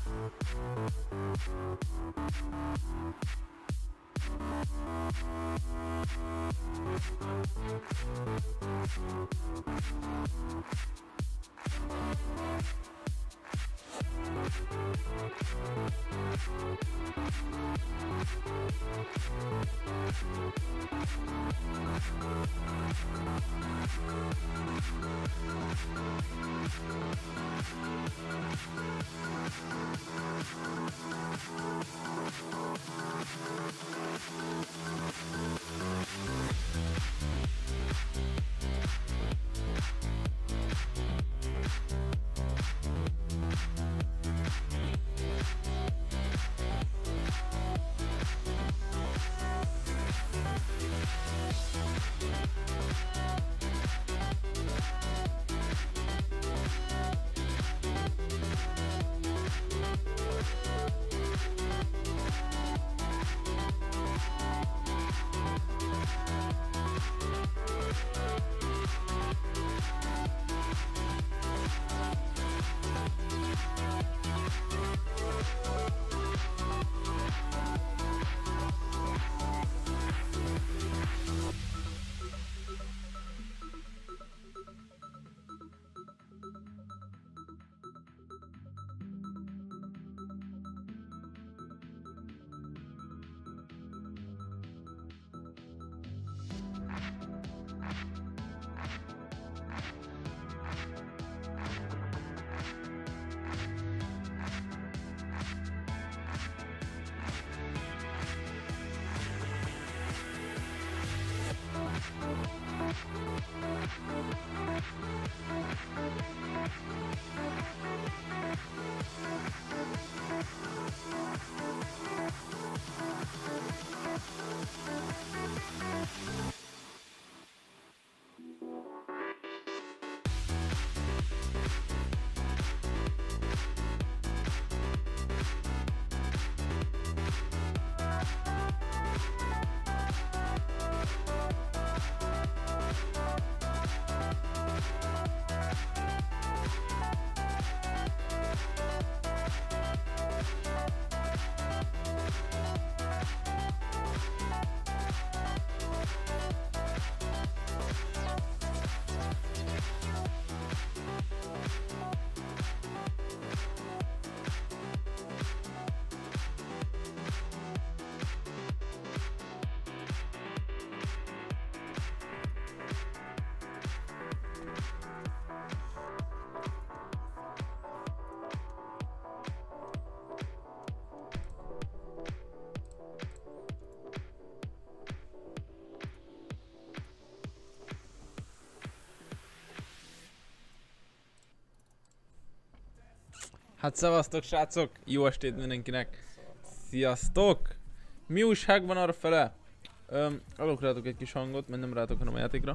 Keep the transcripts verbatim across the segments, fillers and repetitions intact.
Hát szevasztok srácok, jó estét mindenkinek. Sziasztok! Mi újság van arra fele? Öm, adok rátok egy kis hangot, mert nem rátok, hanem a játékra.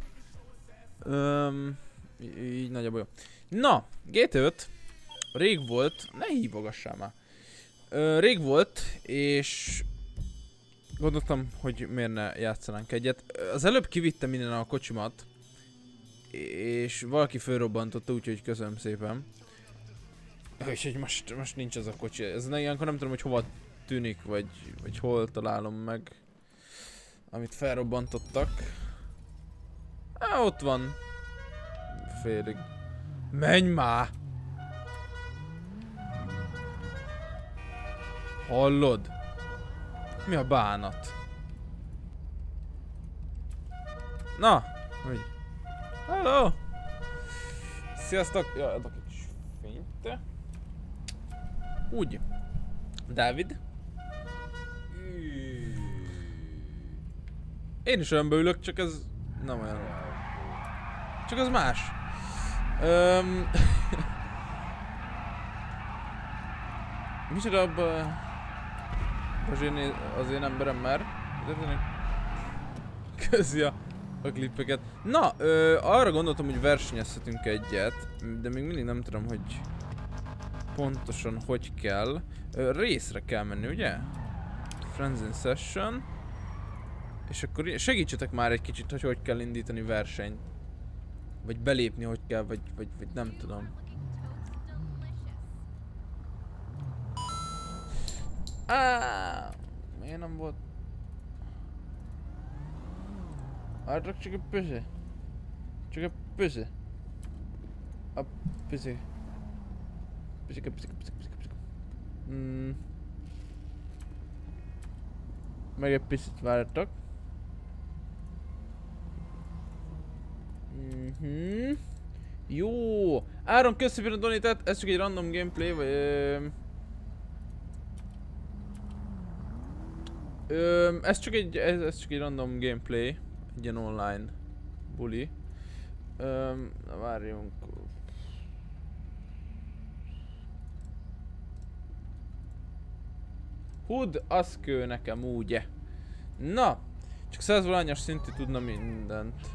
Öm, így nagyjából jó. Na, gé té öt rég volt, ne hívogassál már. Ö, rég volt, és gondoltam, hogy miért ne játszanánk egyet. Az előbb kivittem innen a kocsimat, és valaki fölrobbantotta, úgyhogy köszönöm szépen. Úgyhogy most, most nincs az a kocsi. Ez ilyenkor nem tudom, hogy hova tűnik, vagy, vagy hol találom meg, amit felrobbantottak. Á, ott van. Félig. Menj már! Hallod? Mi a bánat? Na! Hogy? Hello! Sziasztok! Jaj, adok egy kis fényt. Úgy. Dávid. Én is olyan beülök, csak ez nem olyan. Csak az más. Öm... Micsoda abba... az én emberem már. Közi a, a klippeket. Na, ö, arra gondoltam, hogy versenyezhetünk egyet, de még mindig nem tudom, hogy pontosan hogy kell. Ö, részre kell menni, ugye? Friends in session. És akkor segítsetek már egy kicsit, hogy hogy kell indítani versenyt. Vagy belépni, hogy kell, vagy, vagy, vagy nem tudom. Áááá! Miért nem volt? Várjak csak egy pöse. Csak egy pöse. A pöse. Pöseke, pöseke, pöseke, pöseke, pöseke. Mm. Meg egy picit várjatok. Mhm. Jó! Áron, köszi szépen a donate-et, ez csak egy random gameplay, vagy... Ö... Ö, ez csak egy, ez, ez csak egy random gameplay, egy ilyen online buli. Ö, na várjunk. Hood, az kő nekem, ugye? Na! Csak száz valányos szintű tudna mindent.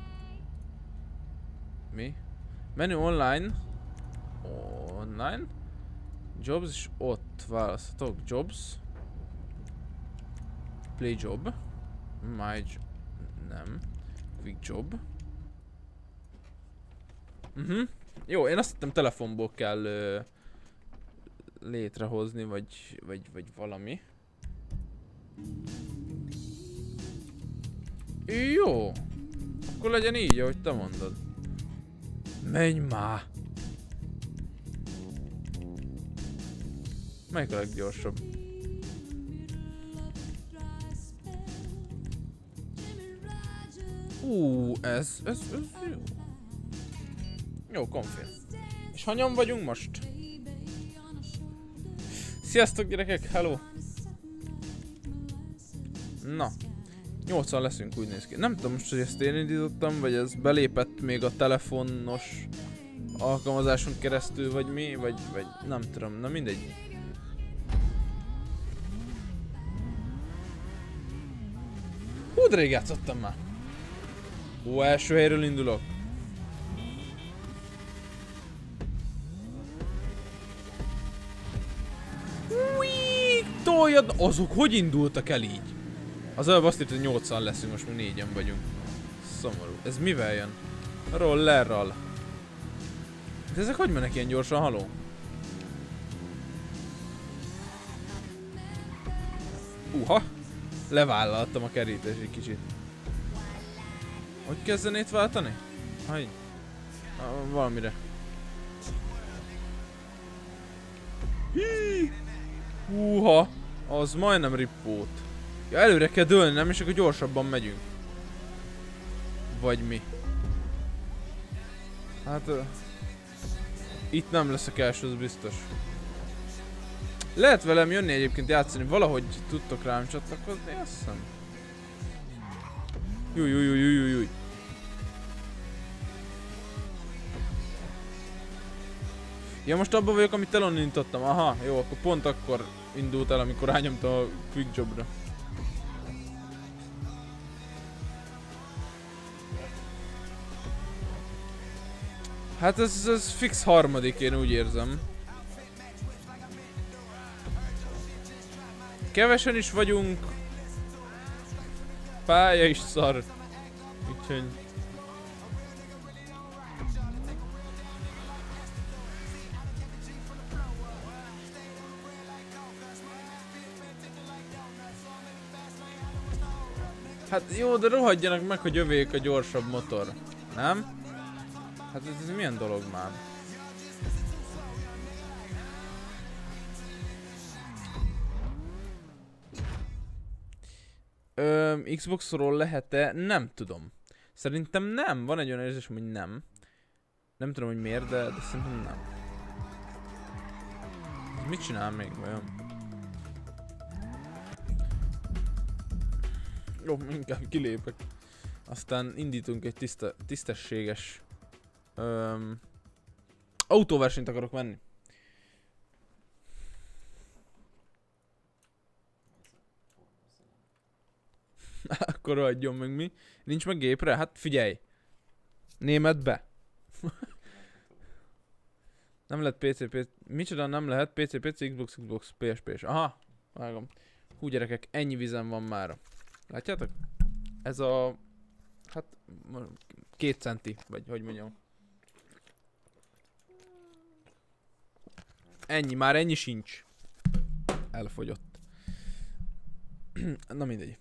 Mi? Menu online. Online. Jobs is ott választhatok. Jobs. Play job. My job. Nem. Quick job. Mhm. Uh-huh. Jó, én azt hittem telefonból kell ö, létrehozni, vagy, vagy, vagy valami. Jó. Akkor legyen így, ahogy te mondod. Menj már! Melyik a leggyorsabb? Ú, ez, ez, ez jó. Jó, konfirm. És hanyan vagyunk most? Sziasztok gyerekek, hello! Na, nyolcan leszünk, úgy néz ki. Nem tudom most, hogy ezt én indítottam, vagy ez belépett még a telefonos alkalmazáson keresztül, vagy mi, vagy, vagy nem tudom, na mindegy. Hú, de rég játszottam már. Ó, első helyről indulok. Új, toljad, azok hogy indultak el így? Az előbb azt írt, hogy nyolcan leszünk, most mi négyen vagyunk. Szomorú. Ez mivel jön? Rollerral. De ezek hogy mennek ilyen gyorsan, haló? Uha! Levállaltam a kerítést egy kicsit. Hogy kezdenét váltani? Hogy? Ah, valamire. Hí! Húha! Az majdnem rippót. Ja, előre kell dőlni, nem? És akkor gyorsabban megyünk. Vagy mi? Hát... Uh, itt nem leszek első, az biztos. Lehet velem jönni egyébként játszani, valahogy tudtok rám csatlakozni, azt hiszem. Júj, júj, júj, júj, júj. Ja, most abban vagyok, amit elindítottam. Aha, jó, akkor pont akkor indult el, amikor rányomtam a quick jobra. Hát ez, ez fix harmadik, én úgy érzem. Kevesen is vagyunk. Pálya is szar. Úgyhogy... Hát jó, de rohadjanak meg, hogy övék a gyorsabb motor. Nem? Hát ez, ez milyen dolog már? Ö, Xboxról lehet-e? Nem tudom. Szerintem nem. Van egy olyan érzésem, hogy nem. Nem tudom, hogy miért, de, de szerintem nem. Mit csinál még vajon? Jó, inkább kilépek. Aztán indítunk egy tiszta, tisztességes öm, autóversenyt akarok menni. Akkor adjon meg mi. Nincs meg gépre? Hát figyelj. Németbe. Nem lehet pé cé, pé cé. Micsoda nem lehet? pé cé, pé cé, Xbox, Xbox, pé es pé-s. Aha. Vágom. Hú gyerekek, ennyi vizem van mára. Látjátok? Ez a... Hát... Két centi, vagy hogy mondjam. Ennyi, már ennyi sincs. Elfogyott. Na mindegy.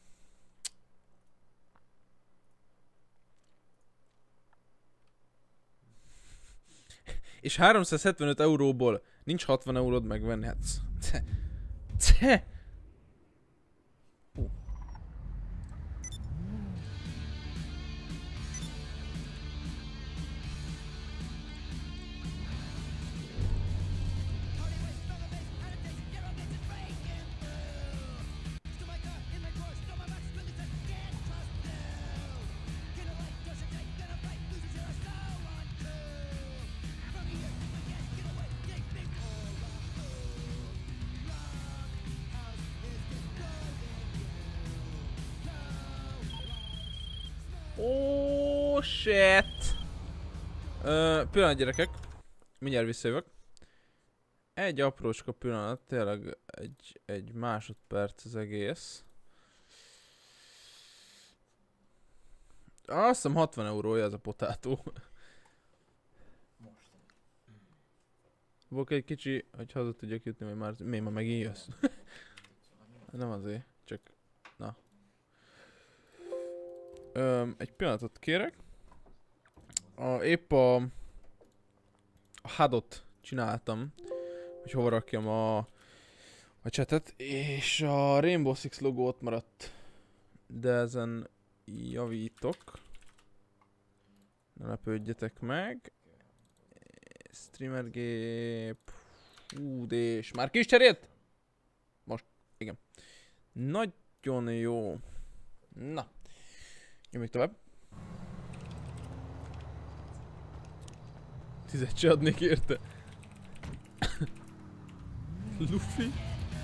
És háromszázhetvenöt euróból nincs hatvan euród megvenni, hát... Ce... Ce... Uh. Oh shit! Uh, pillanat gyerekek, mindjárt visszajövök. Egy aprócska pillanat, tényleg egy, egy másodperc az egész. Azt hiszem hatvan eurója ez a potátó. Volt egy kicsi, hogy haza tudjak jutni, vagy már... Mi, ma megint jössz? Nem azért, csak... Na. Öm, egy pillanatot kérek. A, épp a... A hádot csináltam, hogy hova rakjam a... A chatet, és a Rainbow Six logó ott maradt. De ezen javítok. Ne lepődjetek meg. Streamergép... Hú, és már ki is cserélt? Most, igen. Nagyon jó. Na. Nyomjuk tovább. Tizet se adnék érte. Luffy.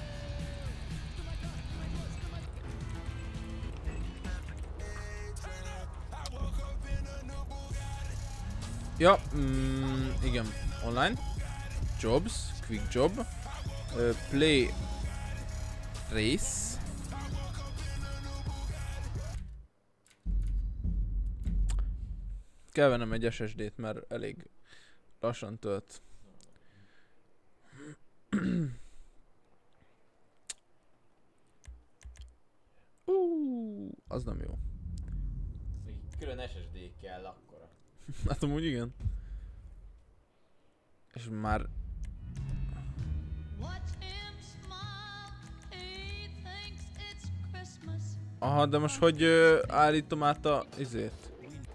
Ja, mm, igen. Online. Jobs. Quick job. Uh, play. Race. Kell vennem egy es es dét, mert elég lassan tölt. uh, az nem jó. Külön es es dé kell akkora. Hát amúgy igen. És már... Aha, de most hogy uh, állítom át a izét?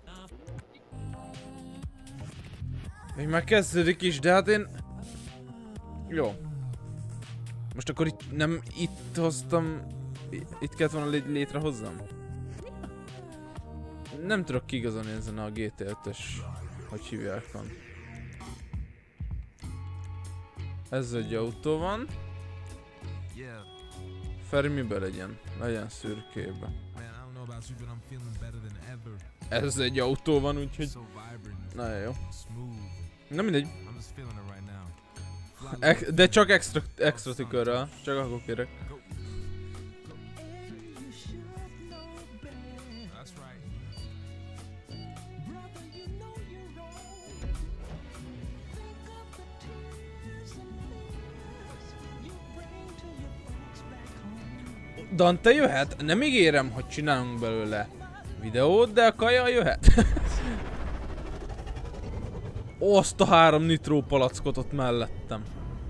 Még már kezdődik is, de hát én... Jó. Most akkor itt nem itt hoztam... Itt kellett volna lé létrehozzam? Nem tudok kiigazolni ezen a gé té ötös... Hogy hívják van. Ez egy autó van. Feri mibe legyen? Legyen szürkébe. Ez egy autó van, úgyhogy... Nagyon jó. Na mindegy. Ex de csak extra, extra tükörrel. Csak akkor kérek. Dante jöhet? Nem ígérem, hogy csinálunk belőle videót, de a kaja jöhet. Azt a három nitró palackot ott mellettem.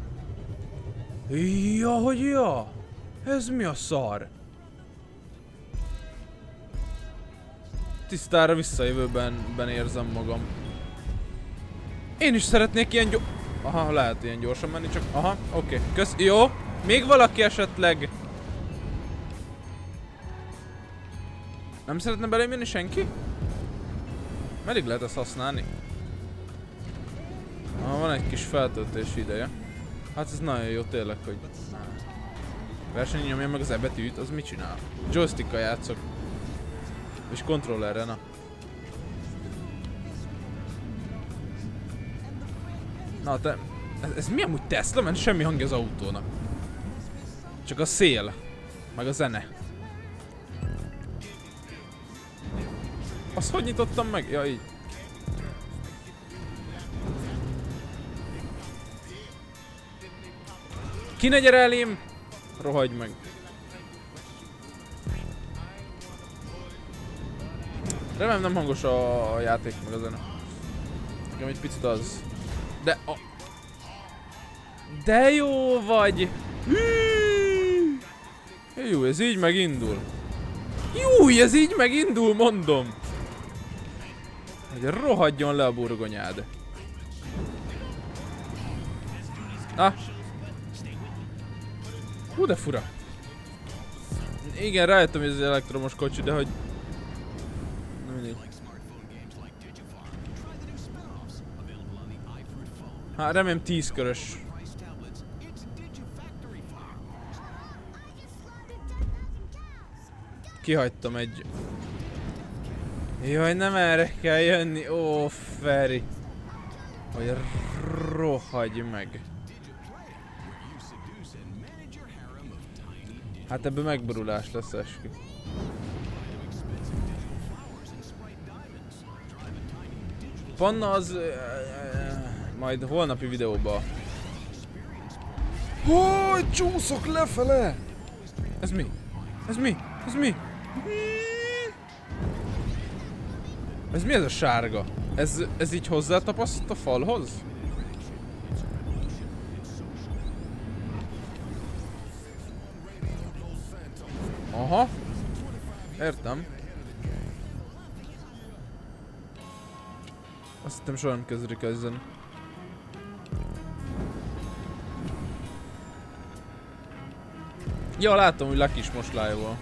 Ja, hogy ja? Ez mi a szar? Tisztára visszajövőben ben érzem magam. Én is szeretnék ilyen gyors... Aha, lehet ilyen gyorsan menni, csak... Aha, oké. Okay. Kösz... Jó. Még valaki esetleg... Nem szeretne belém jönni senki? Meddig lehet ezt használni? Ah, van egy kis feltöltési ideje. Hát ez nagyon jó tényleg, hogy... Verseny nyomja meg az E betűt, az mit csinál? Joystickkal játszok. És kontrollerre, na. Na te... Ez, ez mi amúgy Tesla? Mert semmi hangja az autónak. Csak a szél. Meg a zene. Azt hogy nyitottam meg? Ja, így. Ki ne gyere elém! Rohagy meg. Remélem nem hangos a játék meg a zene. Nekem egy picit az. De a... De jó vagy! Jó, ez így megindul. Jó, ez így megindul, mondom! Hogy rohadjon le a burgonyád. Ah! Hú, de fura. Igen, rájöttem, hogy ez egy elektromos kocsi, de hogy... Nem mindegy. Hát remélem tíz körös. Kihagytam egy... Jaj, nem erre kell jönni. Ó, Feri. Hogy rohadj meg. Hát ebből megborulás lesz, eskü. Panna az... Majd holnapi videóba. Hogy csúszok lefele! Ez mi? Ez mi? Ez mi? Ez mi ez a sárga? Ez, ez így hozzátapaszt a falhoz? Aha. Értem. Azt hittem soha nem kezdődik ezen. Ja, látom, hogy Lucky is most live-ol.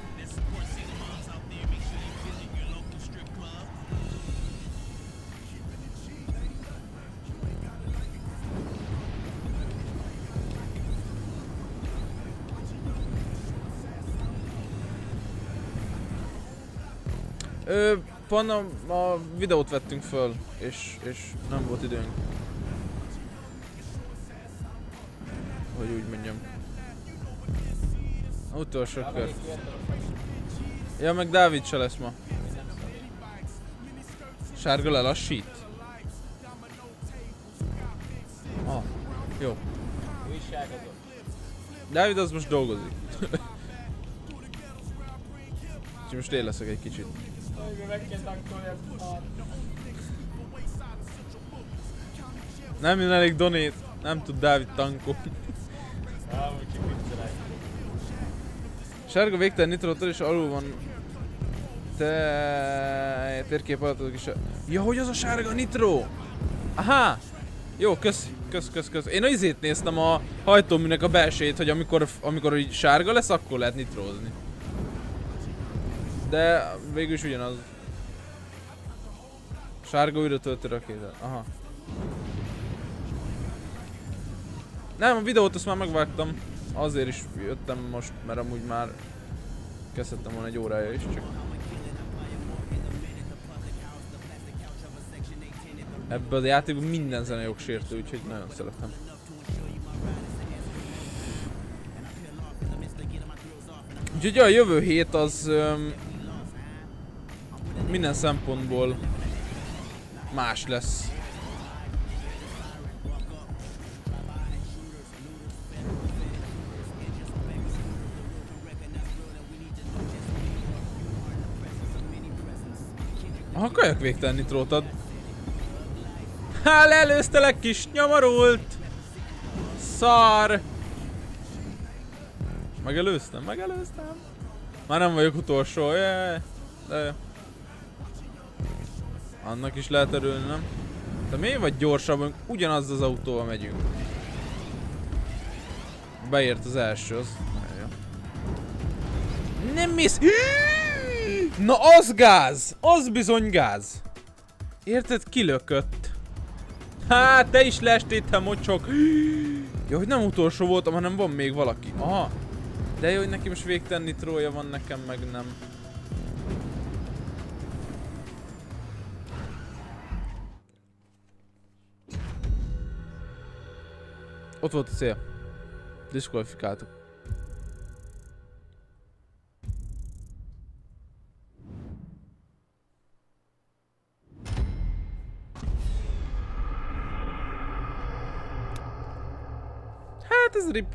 Ö, Panna, a videót vettünk föl, és, és nem volt időnk. Hogy úgy mondjam. Utolsó kör. Ja, meg Dávid se lesz ma. Sárga lelassít. Ah, jó. Dávid az most dolgozik. Úgyhogy most én leszek egy kicsit. Nem jön elég donét, nem tud Dávid tankolni. Sárga végtelen nitrótól és alul van te térkép alatt is. Ja, hogy az a sárga nitró? Aha! Jó, kösz, kösz, kösz, kösz. Én az izét néztem a hajtóműnek a belsejét, hogy amikor, amikor így sárga lesz, akkor lehet nitrózni. De végül is ugyanaz. Sárga újra töltő rakéta. Aha. Nem, a videót azt már megvágtam. Azért is jöttem most, mert amúgy már kezdhettem volna egy órája is, csak... Ebben a játékban minden zene jogsértő, úgyhogy nagyon szeretem. Úgyhogy a jövő hét az... Öm, minden szempontból más lesz. Aha, kajak végtelen nitrót ad. Há, leelőztelek, kis nyomorult! Szar! Megelőztem, megelőztem. Már nem vagyok utolsó, jaj, de... Annak is lehet örülni, nem? De miért vagy gyorsabban? Ugyanaz az autóval megyünk. Beért az első, az... Nem mész... Na az gáz! Az bizony gáz! Érted? Kilökött. Hát te is leestél, te mocsok! Ja, hogy nem utolsó voltam, hanem van még valaki. Aha! De jó, hogy neki most végtelen nitrója van, nekem meg nem. Ott volt a cél. Diszkvalifikáltuk. Hát ez rip.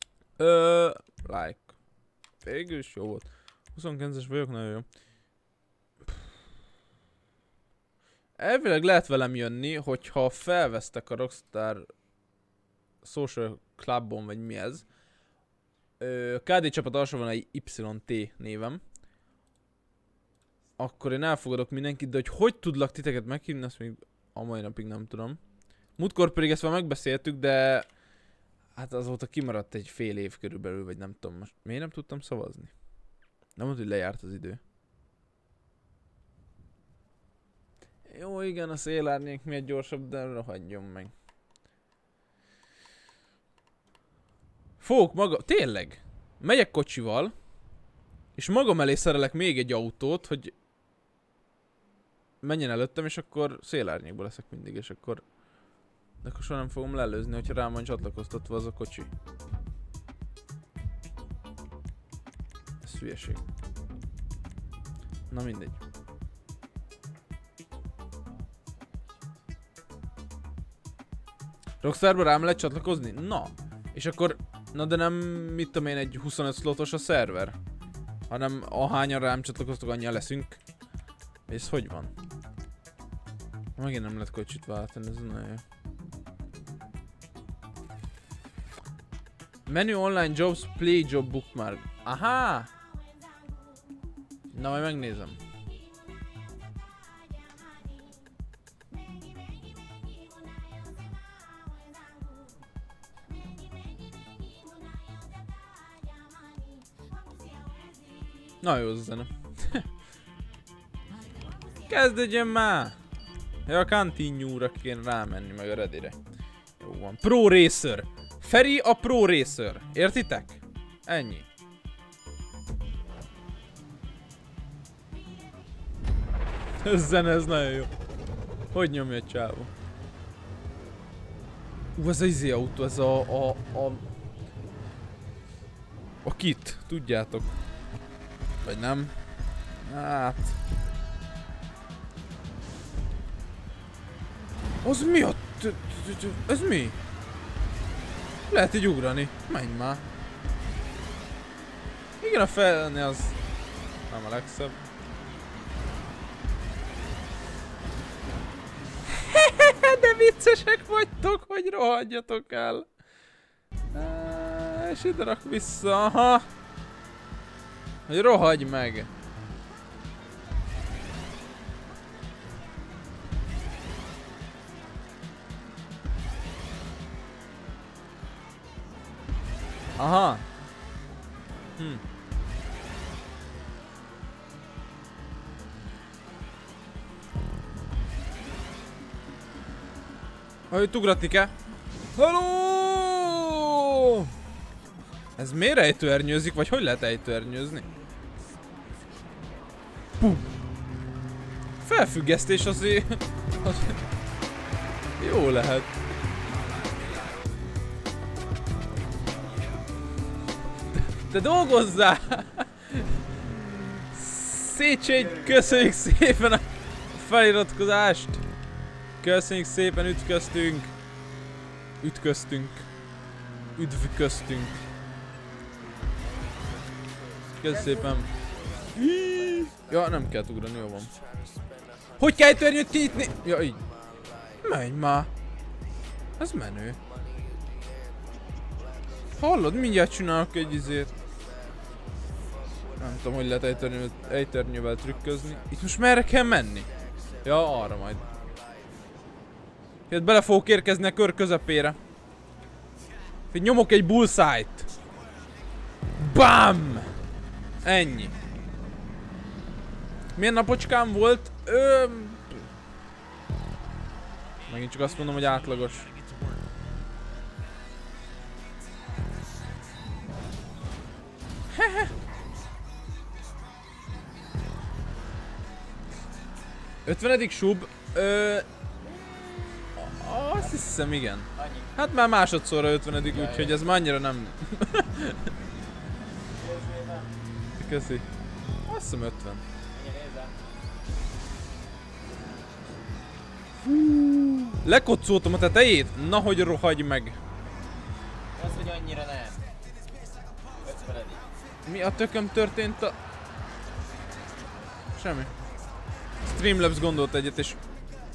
Ö, like. Végül is jó volt. huszonkilences vagyok, nagyon jó. Elvileg lehet velem jönni, hogyha felvesztek a Rockstar Social Clubon, vagy mi ez. Ö, ká dé csapat alsó van egy Y T névem. Akkor én elfogadok mindenkit, de hogy hogy tudlak titeket meghívni, azt még a mai napig nem tudom. Múltkor pedig ezt már megbeszéltük, de hát azóta kimaradt egy fél év körülbelül, vagy nem tudom most. Miért nem tudtam szavazni? Nem mondta, hogy lejárt az idő. Jó, igen, a szélárnyék miért gyorsabb, de rohadjon meg. Fogok maga... Tényleg? Megyek kocsival, és magam elé szerelek még egy autót, hogy menjen előttem, és akkor szélárnyékban leszek mindig, és akkor... De akkor soha nem fogom lelőzni, hogyha rám van csatlakoztatva az a kocsi. Ez hülyeség. Na mindegy. Rockstarba rám lehet csatlakozni? Na! És akkor... Na de nem, mit tudom én, egy huszonöt slotos a szerver? Hanem ahányan rám csatlakoztok, annyian leszünk. És ez hogy van? Megint nem lehet kocsit váltani, ez nagyon jó. Menu online jobs, play job bookmark. Aha! Na majd megnézem. Na jó az a zene. Kezdődjön már! Ja, a Continue-ra kéne rámenni, meg a Ready-re. Jó van. Pro Racer! Feri a Pro Racer! Értitek? Ennyi. Ez zene, ez nagyon jó. Hogy nyomja a csávó? Ú, ez az izé autó, ez a... a... a... a kit, tudjátok. Vagy nem? Hát... Az mi a... Ez mi? Lehet így ugrani. Menj már. Igen, a felni az... nem a legszebb. De viccesek vagytok, hogy rohadjatok el. És ide rak vissza, aha. Hogy rohadj meg! Aha! Hm. Ha itt ugratni kell. Hello! Ez miért ejtőernyőzik, vagy hogy lehet ejtőernyőzni? Puh. Felfüggesztés azért... azért... jó lehet. Te dolgozzál! Széchenyi, köszönjük szépen a feliratkozást! Köszönjük szépen, ütköztünk! Ütköztünk. Üdvköztünk. Köszönjük szépen. Ja, nem kell ugrani, jó van. Hogy kell törnyőt kinyitni? Ja, így. Menj már. Ez menő. Hallod, mindjárt csinálok egy izét. Nem tudom, hogy lehet ejtörnyővel, ejtörnyővel trükközni. Itt most merre kell menni? Ja, arra majd. Itt bele fogok érkezni a kör közepére. Itt nyomok egy bullseye-t. BAM! Ennyi. Milyen napocskám volt? Ö... Megint csak azt mondom, hogy átlagos. Hehe. ötvenedik sub. Ö... Azt hiszem, igen. Hát már másodszorra ötvenedik, úgyhogy ez már annyira nem... Köszi. Azt hiszem ötven. Lekocoltam a tetejét? Na, hogy rohagy meg. Az, hogy annyira nem. ötvenedik. Mi a tököm történt a... Semmi. Streamlabs gondolt egyet és...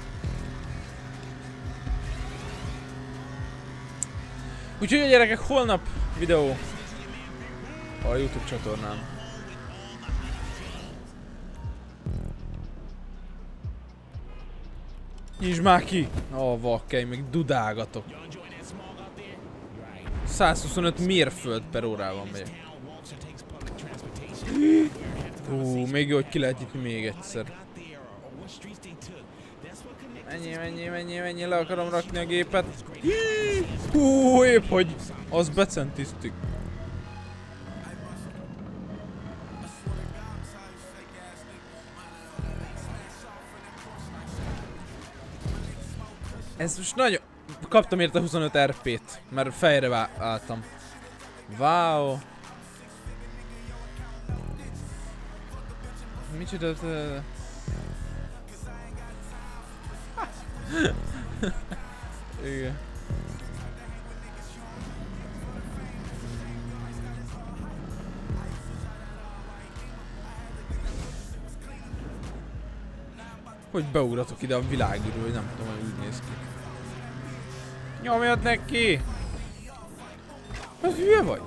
Úgyhogy a gyerekek, holnap videó a YouTube csatornán. Nyisd már ki! Ó, vakkely, még dudálgatok. százhuszonöt mérföld per órában megyek. Hú, még jó, hogy ki lehet nyitni még egyszer. Ennyi, ennyi, ennyi, ennyi, le akarom rakni a gépet. Hú, épp hogy az becentisztük. Ez most nagyon... Kaptam érte huszonöt er pét, mert fejre álltam. Wow. Micsoda... Igen. Hogy beugratok ide a világűrű, hogy nem tudom, hogy úgy néz ki. Nyomjad neki! Az hülye vagy?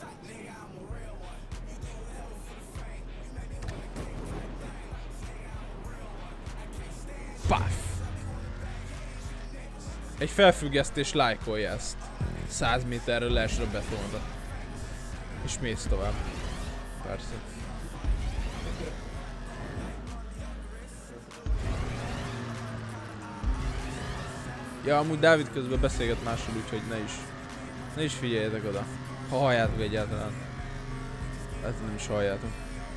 Paf! Egy felfüggesztés, lájkolja ezt. száz méterről leesre a betonra. És mész tovább. Persze. Ja, amúgy Dávid közben beszélget máshol, úgyhogy ne is, ne is figyeljetek oda. Ha halljátok egyáltalán. Hát nem is halljátok.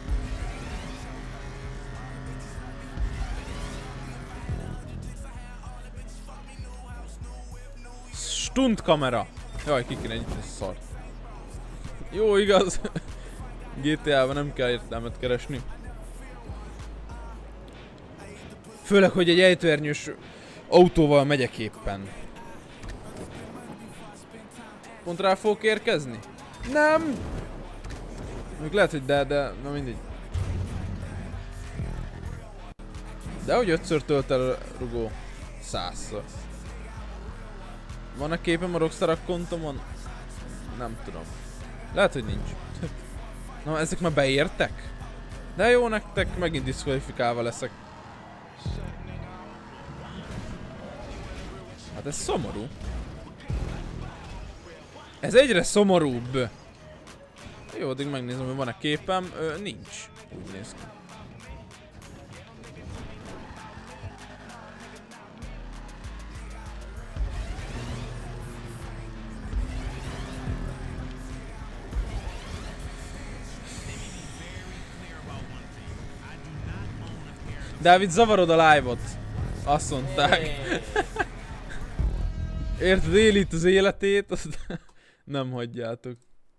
Stunt kamera! Jaj, ki kéne nyitni ezt a szart. Jó, igaz. gé té á-ban nem kell értelmet keresni. Főleg, hogy egy ejtőernyős autóval megyek éppen. Pont rá fogok érkezni? Nem! Még lehet, hogy de, de, na mindegy. De hogy ötször tölt el a rugó? Százszor. Van a képem a Rockstar akkontomon? Nem tudom. Lehet, hogy nincs. Na, ezek már beértek? De jó, nektek megint diszkvalifikálva leszek. Hát ez szomorú. Ez egyre szomorúbb. Jó, addig megnézem, hogy van-e képem. Ö, nincs. Úgy néz ki. Dávid, zavarod a live-ot. Azt mondták. Érted, éli itt az életét, azt nem hagyjátok.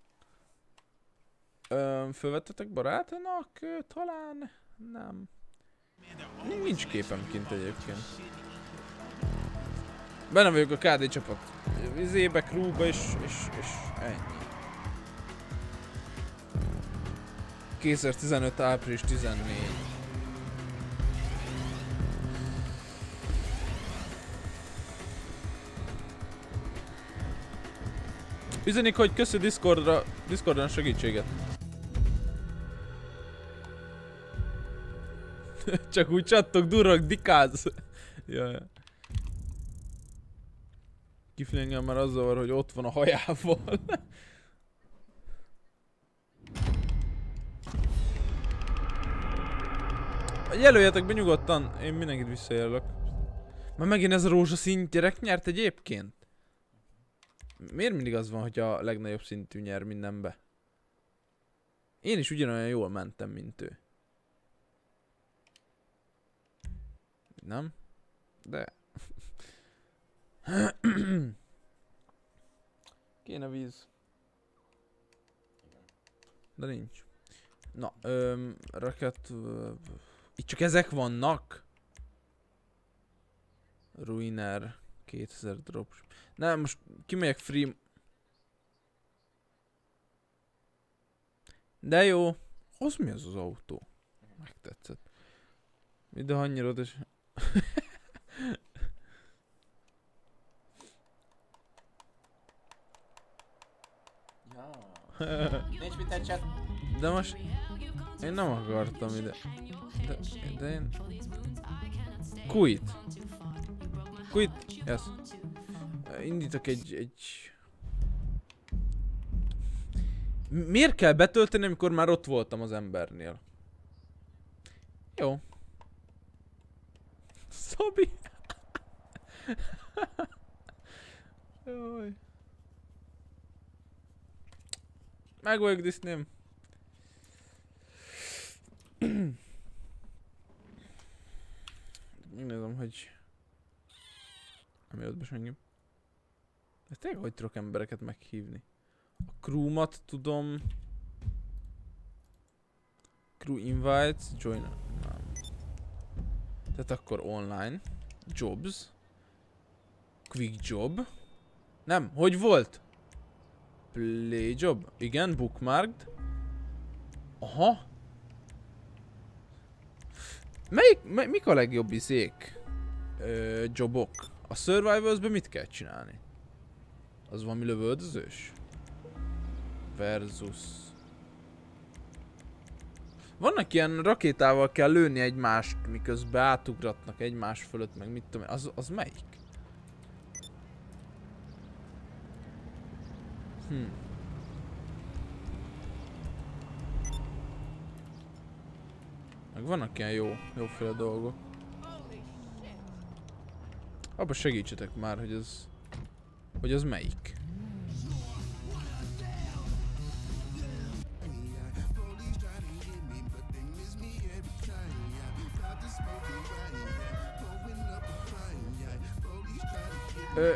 Öm, fölvettetek barátának? Talán nem. Nincs képem kint egyébként. Benne vagyok a ká dé csapat vizébe, crewba és, és, és ennyi. kétezer-tizenöt. április tizennégy. Üzenik, hogy köszi Discordra, Discordon segítséget. Csak úgy csattog, durrag, dikáz. Jaj. Kifli engem már az zavar, hogy ott van a hajával. Jelöljetek be nyugodtan, én mindenkit visszajelölök. Már megint ez a rózsaszín gyerek nyert egyébként? Miért mindig az van, hogy a legnagyobb szintű nyer mindenbe? Én is ugyanolyan jól mentem, mint ő. Nem? De... Kéne víz. De nincs. Na, öm, raket... Itt csak ezek vannak? Ruiner... kétezer drop. Nem, most kimegyek free... De jó. Az mi az az autó? Megtetszett. Ide annyira és... Ja. Nincs mit egy chat. De most... Én nem akartam ide. De, de én... Quit. Quit. Yes. Indítok egy... egy... Miért kell betölteni, amikor már ott voltam az embernél? Jó. Szabi. Jaj. Meg vagyok Disneym. Megnézem, hogy... Nem jött be senki. De tényleg hogy tudok embereket meghívni? A crewmat tudom... Crew invites, join... Nem. Tehát akkor online. Jobs. Quick job. Nem, hogy volt? Play job. Igen, bookmarked. Aha. Melyik, mely, mik a legjobb izék? Ö, jobok. A Survivors-ben mit kell csinálni? Az valami lövöldözős? Versus... Vannak ilyen rakétával kell lőni egymást, miközben átugratnak egymás fölött, meg mit tudom én. Az, az melyik? Hm. Meg vannak ilyen jó, jóféle dolgok. Abba segítsetek már, hogy ez... Hogy az melyik? Ö...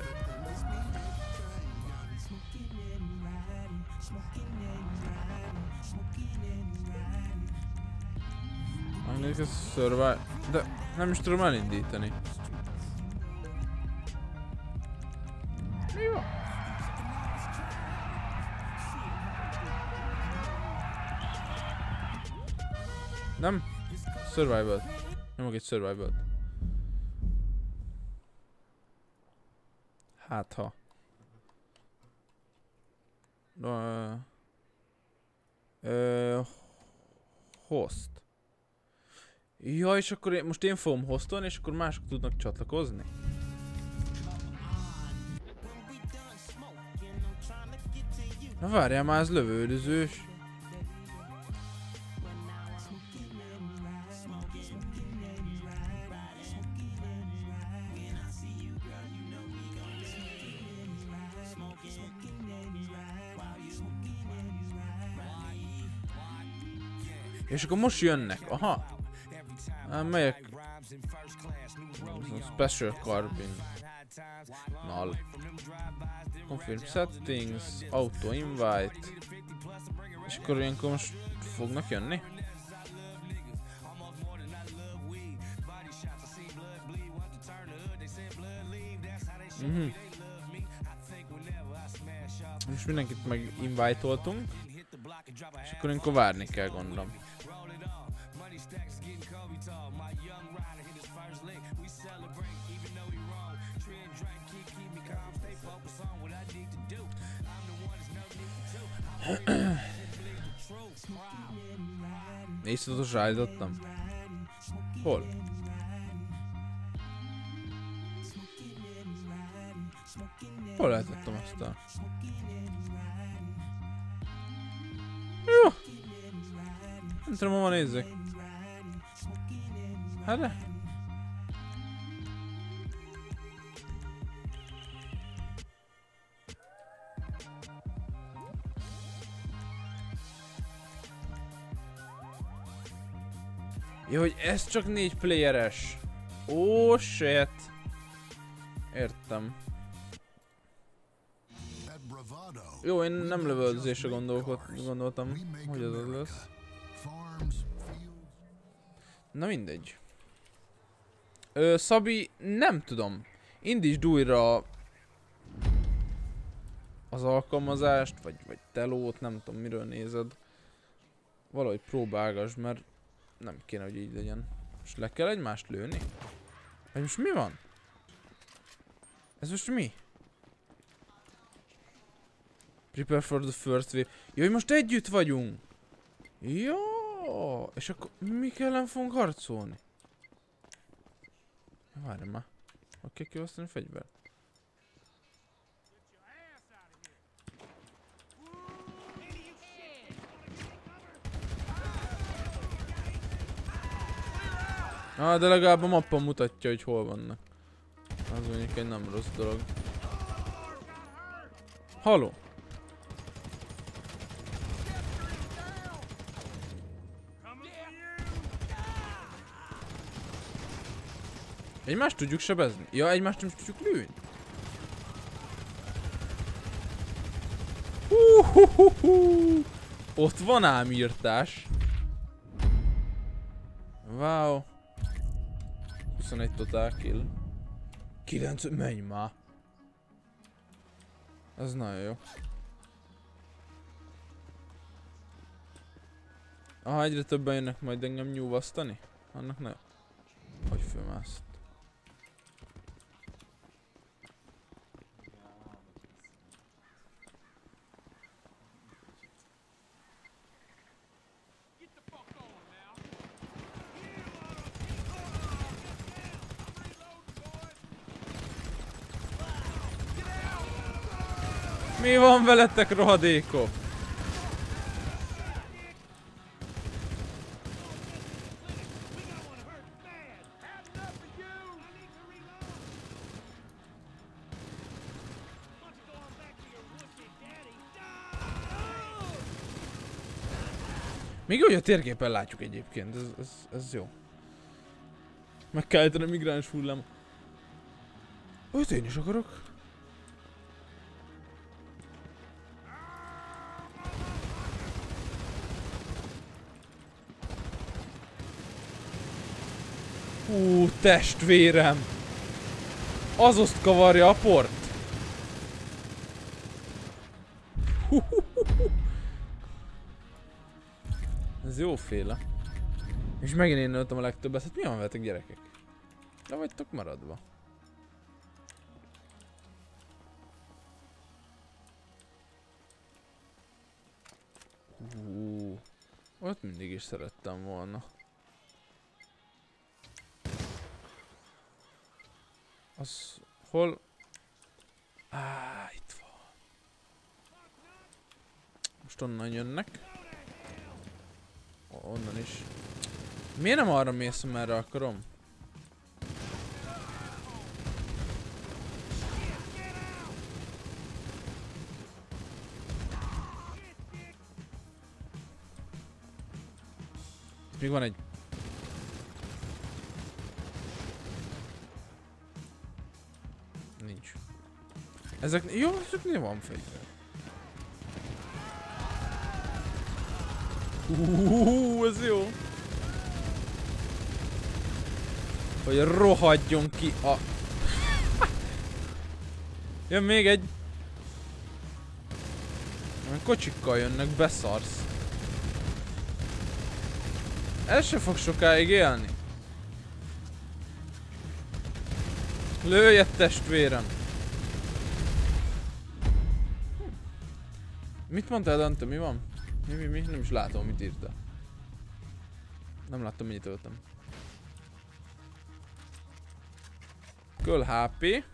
Megnézzük a survive... De nem is tudom elindítani. Mi van? Nem? Survival. Nyomok egy survival. Hát ha. Ö... Ö... Host. Ja, és akkor én, most én fogom hostolni, és akkor mások tudnak csatlakozni. Na várjál már, ez lövöldözős. És akkor most jönnek, aha. Hát melyek? Special carbine. Null. Confirm settings, auto invite. És akkor ilyenkor most fognak jönni? Mhm. Most mindenkit meg invite-oltunk. És akkor ilyenkor várni kell, gondolom. Éjszatos rájtottam. Hol? Hol lehetettem azt a... Jó! Nem tudom, hova nézzek. Hát de? Jó, hogy ez csak négy playeres. Ó, oh, shit. Értem. Jó, én nem lövöldözésre gondoltam, hogy ez az lesz. Na mindegy. Ö, Szabi, nem tudom. Indítsd újra az alkalmazást, vagy, vagy telót, nem tudom miről nézed. Valahogy próbálgass, mert nem kéne, hogy így legyen. Most le kell egymást lőni? Vagy most mi van? Ez most mi? Prepare for the first wave. Jó, most együtt vagyunk. Jó. És akkor mi ellen fogunk harcolni? Várj már. Hogy kell kiosztani fegyvert? Ah, de legalább a mappa mutatja, hogy hol vannak. Az mondjuk egy nem rossz dolog. Haló! Egymást tudjuk sebezni? Ja, egymást nem tudjuk lőni? Hú, hú, hú, hú. Ott van ám írtás. Wow. huszonegy totál kill. kilenc, menj már. Ez nagyon jó. Aha, egyre többen jönnek majd engem nyúvasztani. Annak ne. Hogy fölmászt. Mi van veletek, rohadékok? Még jó, hogy a térképen látjuk egyébként, ez, ez, ez jó. Meg kell ejteni a migráns hullám. Olyat én is akarok. Hú, testvérem! Az azt kavarja a port! Hú, hú, hú, hú. Ez jóféle. És megint én öltem a legtöbbet, hát mi van veletek gyerekek? Le vagytok maradva. Uh, ott mindig is szerettem volna. Az hol? Á, itt van. Most onnan jönnek. Onnan is. Miért nem arra mész, amerre akarom? Még van egy. Nincs. Ezek... Jó, ezeknél van fegyver. Uuuuh, ez jó. Hogy rohadjon ki a... Jön még egy. Kocsikkal jönnek, beszarsz. Ez se fog sokáig élni. Lőjed, testvérem! Mit mondtál, Dante? Mi van? Mi, mi, mi? Nem is látom, mit írta. Nem láttam, mennyit öltem. Köl há pé.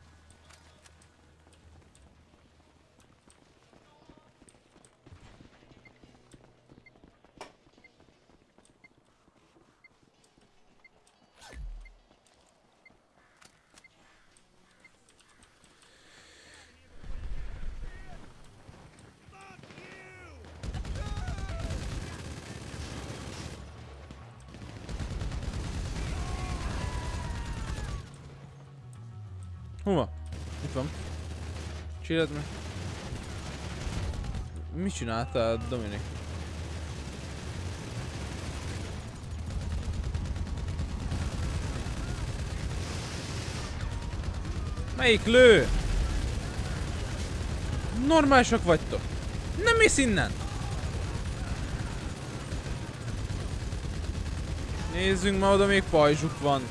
Hova? Itt van. Csináld meg. Mit csináltál, Dominik? Melyik lő? Normálisak vagytok. Nem mész innen! Nézzünk, ma oda még pajzsuk van.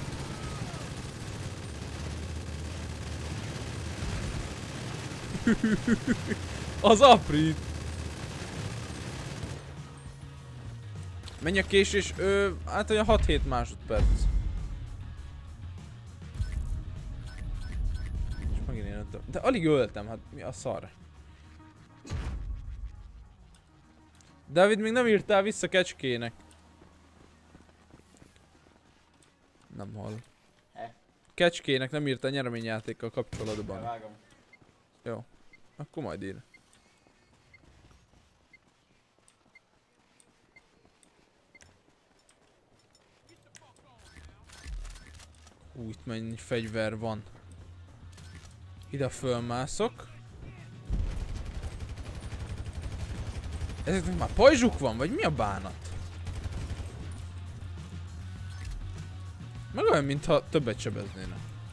Az aprít. Menj a késés, ö, hát olyan hat-hét másodperc. És megint én öltem. De alig öltem, hát mi a szar? Dávid, még nem írtál vissza kecskének. Nem hall. Kecskének nem írtál nyereményjátékkal kapcsolatban. Vágom. Jó. Akkor majd ír. Hú, itt mennyi fegyver van. Ide fölmászok. Ezeknek már pajzsuk van, vagy mi a bánat? Meg olyan, mintha többet sebeznének.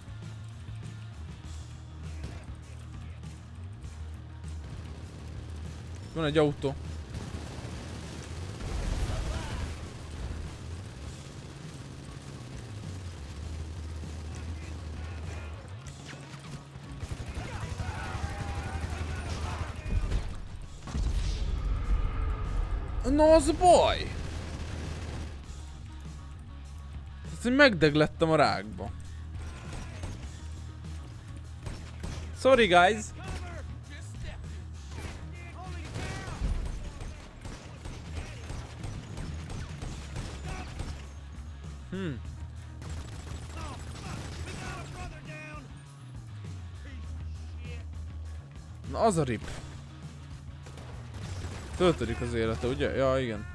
Van egy autó. Na az baj! Tehát, hogy megdeglettem a rákba. Sorry guys! Hmm. Na az a rip. Töltődik az élete, ugye? Ja, igen.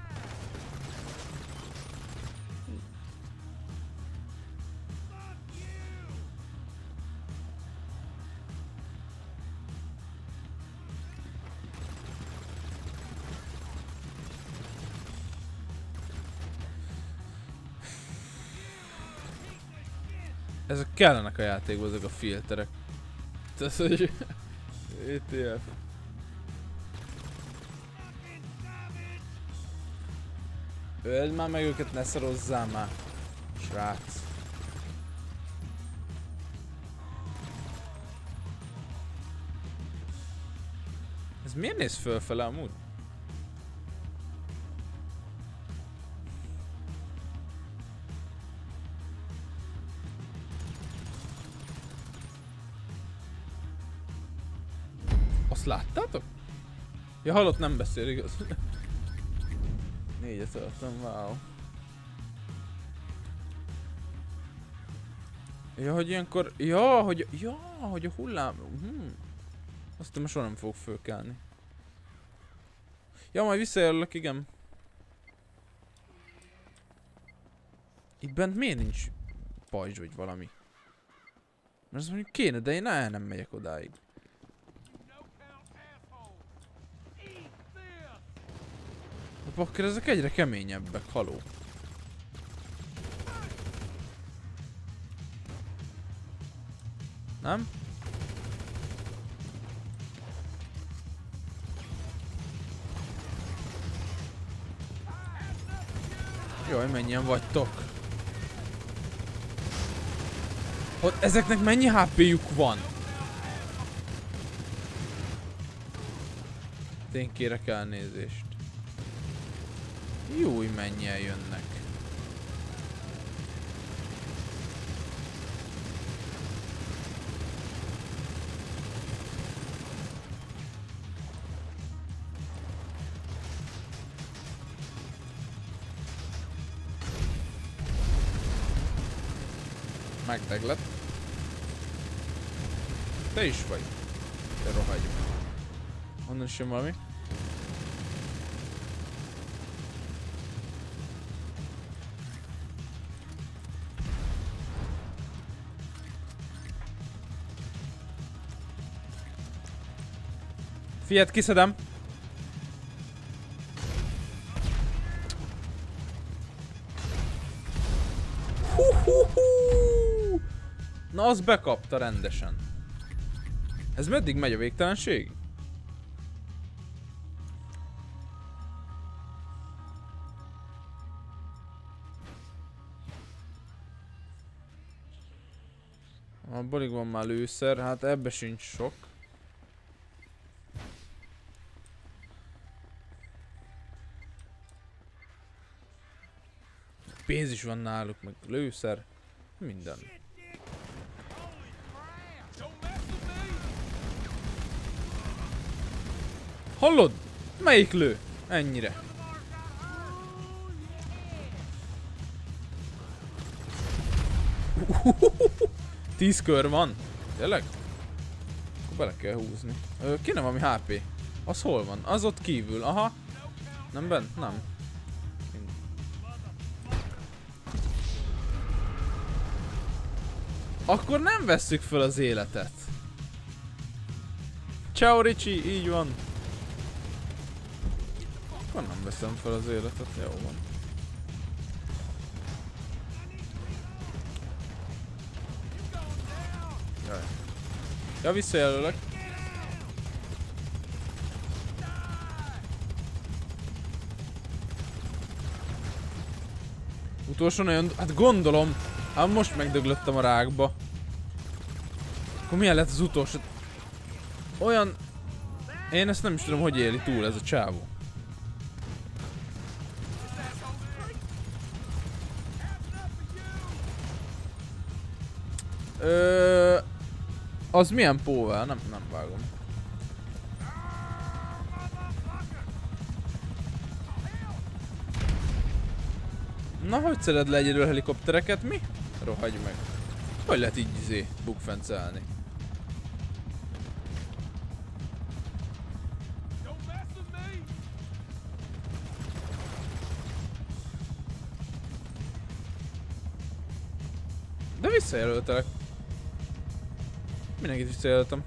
Ezek kellenek a játékban, ezek a filterek. Ez hogy... é té ef. Öld már meg őket, ne szarozzál már. Srác. Ez miért néz fölfele amúgy? Azt láttátok? Ja, halott nem beszél, igaz? Négyet öltem, wow. Ja, hogy ilyenkor... Ja, hogy... Ja, hogy a hullám... Hmm. Azt most soha nem fogok fölkelni. Ja, majd visszajelölök, igen. Itt bent miért nincs pajzs vagy valami? Mert az mondjuk kéne, de én el nem megyek odáig. A bakker, ezek egyre keményebbek, haló. Nem? Jaj, mennyien vagytok. Ott ezeknek mennyi há péjük van? Én kérek elnézést. Júj, mennyien jönnek. Megdeg lett. Te is vagy. Te rohagyj. Honnan is jön valami? Fiat, kiszedem. Na, az bekapta rendesen. Ez meddig megy a végtelenség? Abban van már lőszer, hát ebbe sincs sok. Pénz is van náluk, meg lőszer, minden. Hallod? Melyik lő? Ennyire. Tíz kör van. Tényleg? Akkor bele kell húzni. Ö, kéne valami há pé. Az hol van? Az ott kívül. Aha. Nem bent? Nem. Akkor nem vesszük fel az életet. Ciao Ricci, így van. Akkor nem veszem fel az életet, jó van. Jaj. Ja, visszajelölök. Utolsó nagyon... Hát gondolom. Hát most megdöglöttem a rákba. Akkor milyen lett az utolsó? Olyan... Én ezt nem is tudom, hogy éli túl ez a csávó. Ö... Az milyen póvel? Nem, nem vágom. Na, hogy szeded le egyedül helikoptereket, mi? Rohagyj meg. Hogy lehet így izé bukfencelni? De visszajelöltelek. Mindenkit visszajelöltem.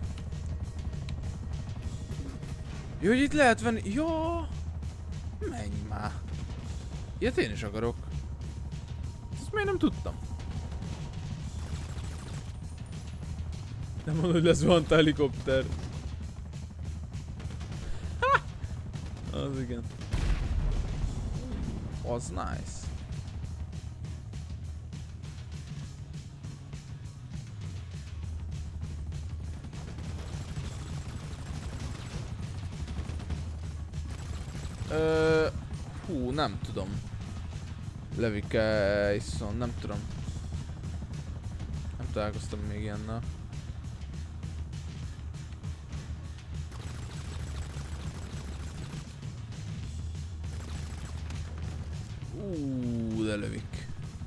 Jó, hogy itt lehet venni... Jó! Menj már! Ilyet én is akarok. Ezt miért nem tudtam? Nem mondod, hogy lesz van helikopter. Ha! Az igen. Az nice. Ö, hú, nem tudom. Levike, iszon, nem tudom. Nem találkoztam még ilyennel. Úúúú, de lövik.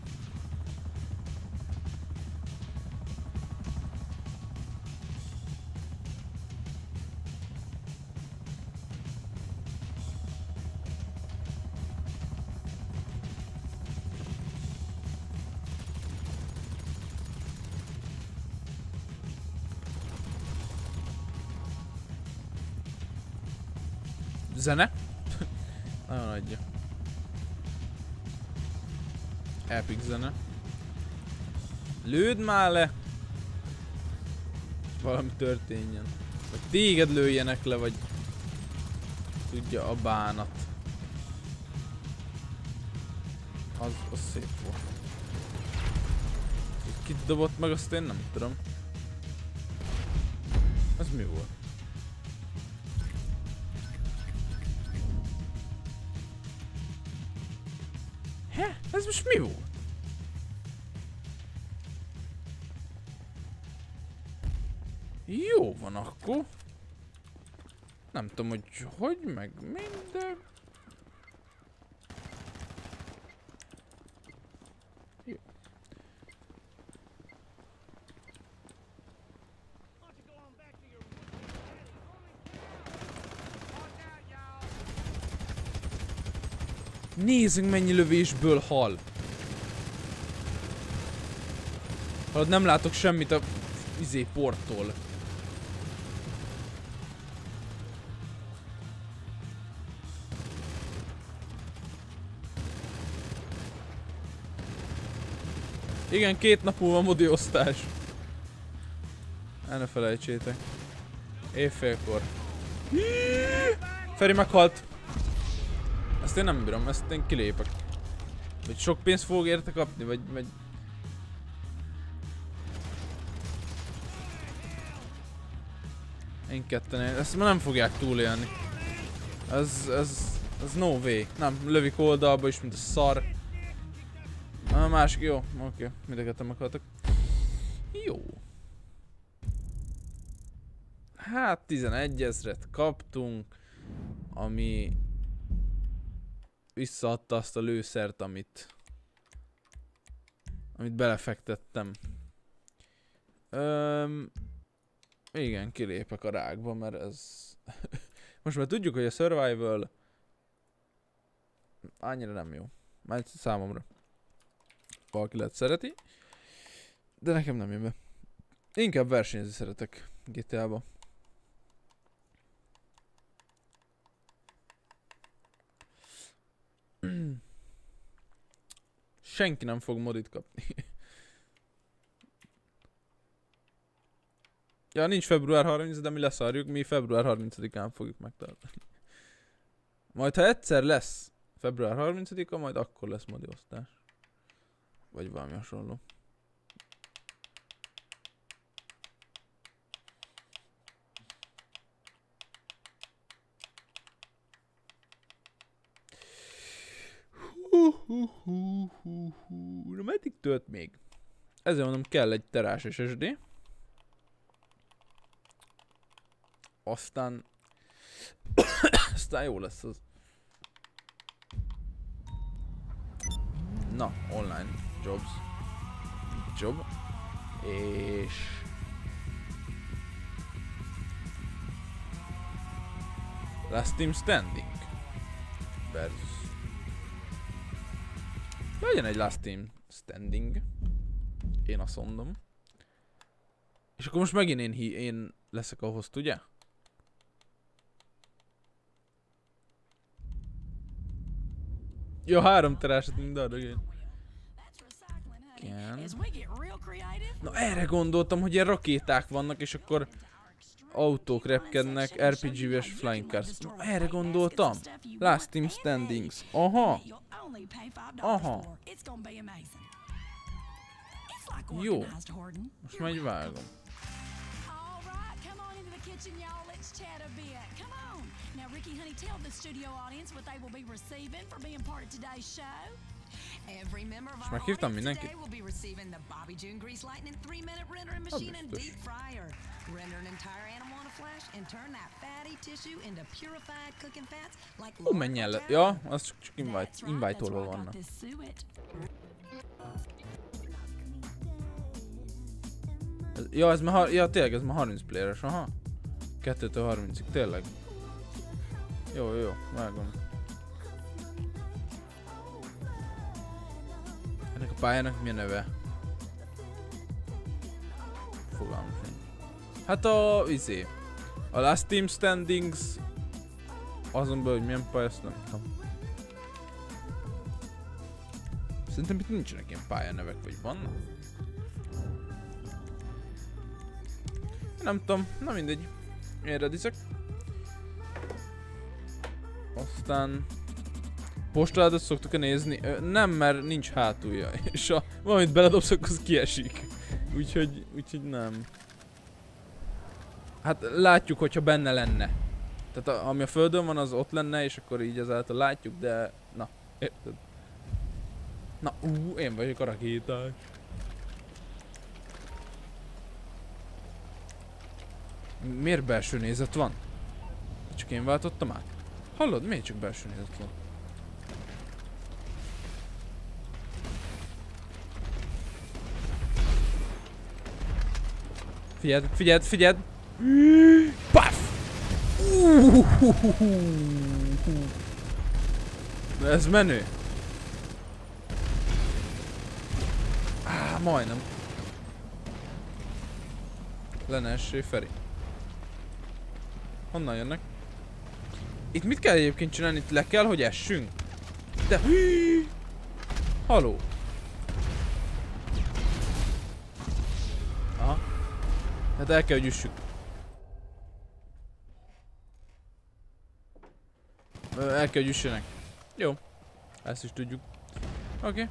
Zene? Nagyon adja. Epic zene. Lőd már le! Valami történjen. Vagy téged lőjenek le, vagy... Tudja a bánat. Az, az szép volt. Kit dobott meg, azt én nem tudom. Ez mi volt? He? Ez most mi volt? Jó van akkor. Nem tudom, hogy hogy meg minden. Jó. Nézzünk, mennyi lövésből hal. Hallod, nem látok semmit a izé porttól. Igen, két nap múlva modi osztás. El ne felejtsétek. Évfélkor. Feri meghalt. Ezt én nem bírom, ezt én kilépek. Vagy sok pénzt fogok érte kapni, vagy... vagy... Én ketten él. Ezt már nem fogják túlélni. Ez... ez... ez no way. Nem, lövik oldalba is, mint a szar. A másik, jó, oké, okay. Mind a ketten meghaltak. Jó. Hát tizenegy ezret kaptunk, ami visszaadta azt a lőszert, amit amit belefektettem. Öm, igen, kilépek a rákba, mert ez... Most már tudjuk, hogy a survival annyira nem jó. Már számomra. Valaki lehet szereti, de nekem nem jön be. Inkább versenyezni szeretek gé té á-ba. Senki nem fog modit kapni. Ja, nincs február harmincadika, de mi leszarjuk, mi február harmincadikán fogjuk megtartani. Majd ha egyszer lesz február harmincadika, majd akkor lesz modi osztás. Vagy valami hasonló. Hú, hú, hú, hú, hú. Na meddig tölt még? Ezért mondom, kell egy terás es es dé. Aztán... Aztán jó lesz az. Na, online jobs. Job. És... Last team standing. Versus... Legyen egy last team standing. Én azt mondom. És akkor most megint én, én leszek a host, ugye? Jó, három terásat mind adok én. Igen. Na erre gondoltam, hogy ilyen rakéták vannak, és akkor autók repkednek, er pé gé-ves flying cars. Na, erre gondoltam. Last team standings. Aha. Aha. Jó. Most már így vágom. Now, Ricky, honey, tell the studio audience what they will be receiving for being part of today's show. Every member of our audience today will be receiving the Bobby June Grease Lightning three-minute rendering machine and deep fryer. Render an entire animal on a flash and turn that fatty tissue into purified cooking fats like. Hú, menj el. Ja, az csak, csak invite, invite-olva vannak. Ja, ez már, ja, tényleg, ez már harminc playeres, aha. kettőtől harmincig, tényleg. Jó, jó, vágom. Ennek a pályának mi a neve? Fogalmam sincs. Hát a, izé. A Last Team Standings. Azon belül, hogy milyen pálya, ezt nem tudom. Szerintem itt nincsenek ilyen pályanevek, vagy vannak? Nem tudom, na mindegy. Én rediszek. Aztán... Postaládat szoktuk-e nézni? Ö, nem, mert nincs hátulja. És ha valamit beledobsz, akkor az kiesik. Úgyhogy, úgyhogy nem. Hát látjuk, hogyha benne lenne. Tehát a, ami a földön van, az ott lenne, és akkor így ezáltal látjuk, de... Na, érted? Na, ú, én vagyok a rakétás. Miért belső nézet van? Csak én váltottam át? Hallod? Miért csak belső nézet van? Figyeld, figyeld, figyeld! Paf! De ez menő! Á, majdnem. Lenne esély, Feri. Honnan jönnek? Itt mit kell egyébként csinálni? Itt le kell, hogy essünk? De... Haló! Aha. Hát el kell, hogy üssük. El kell, hogy üssenek. Jó. Ezt is tudjuk. Oké. Okay.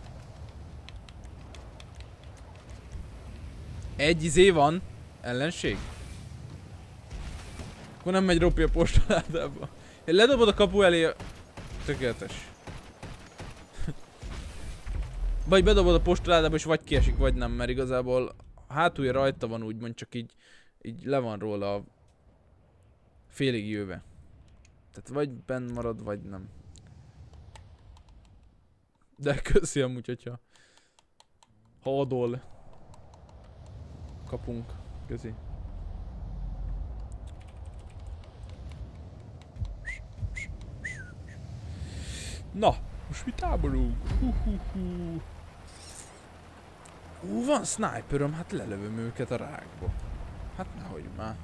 Egy izé van. Ellenség. Akkor nem megy Ropi a postaládába. Ledobod a kapu elé a... Tökéletes. Vagy bedobod a postaládába és vagy kiesik, vagy nem, mert igazából hátulja rajta van úgymond, csak így, így le van róla a félig jöve. Tehát vagy benn marad, vagy nem. De köszi amúgy, hogyha ha adol kapunk. Köszi. Na, most mi táborunk? Hú, hú, hú. Ú, van sniperöm, hát lelövöm őket a rákba. Hát nehogy már.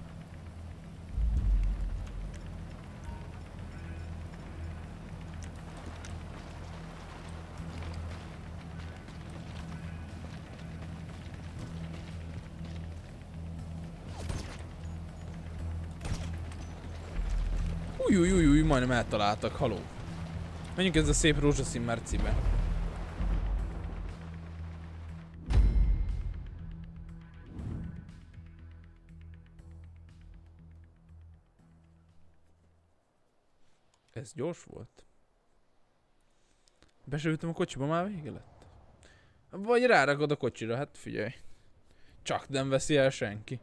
Újjújjújjúj, majdnem eltaláltak, haló. Menjünk ez a szép rózsaszín mercibe. Ez gyors volt. Besültem a kocsiba, már vége lett. Vagy rárakod a kocsira, hát figyelj. Csak nem veszi el senki.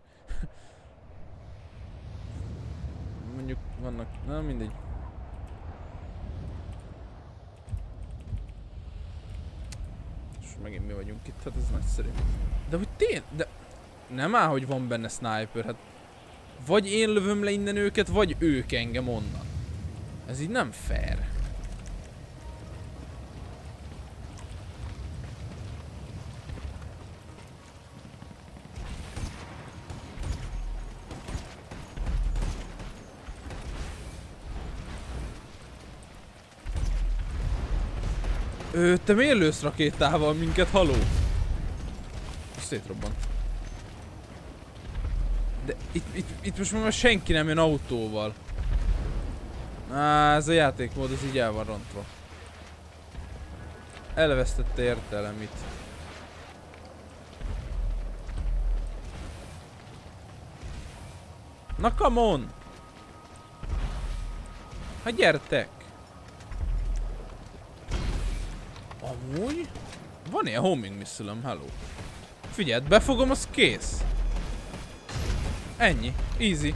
Mondjuk vannak, na mindegy. És megint mi vagyunk itt, hát ez nagyszerű. De hogy tény, de nem áll, hogy van benne sniper, hát vagy én lövöm le innen őket, vagy ők engem onnan. Ez így nem fair. Ö, te miért lősz rakétával minket, haló? Szétrobbant. De itt, itt, itt most már senki nem jön autóval. Á, ez a játékmód, ez így el van rontva. elvesztette értelemit. Na come on! Hát gyertek! Amúgy? Van ilyen homing missile-öm, hello. Figyeld, befogom, az kész. Ennyi. Easy.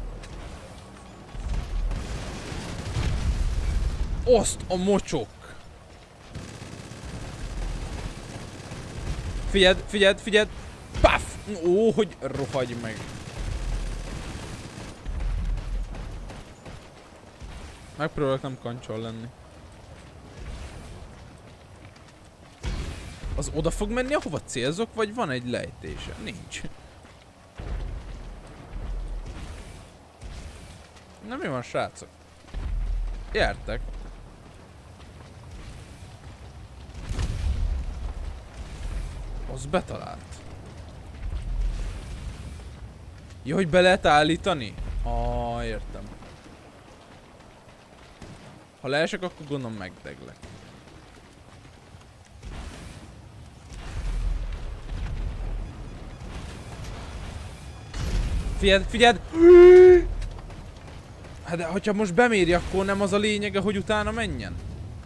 Azt a mocsok! Figyeld, figyeld, figyeld! Paf! Ó, hogy rohagy meg! Megpróbálok nem kancsol lenni. Az oda fog menni, ahova célzok, vagy van egy lejtése? Nincs. Na mi van, srácok? Gyertek. Az betalált. Jó, hogy be lehet állítani? Ah, értem. Ha leesek, akkor gondolom megdeglek. Figyeld, figyeld! Hát de hogyha most beméri, akkor nem az a lényege, hogy utána menjen?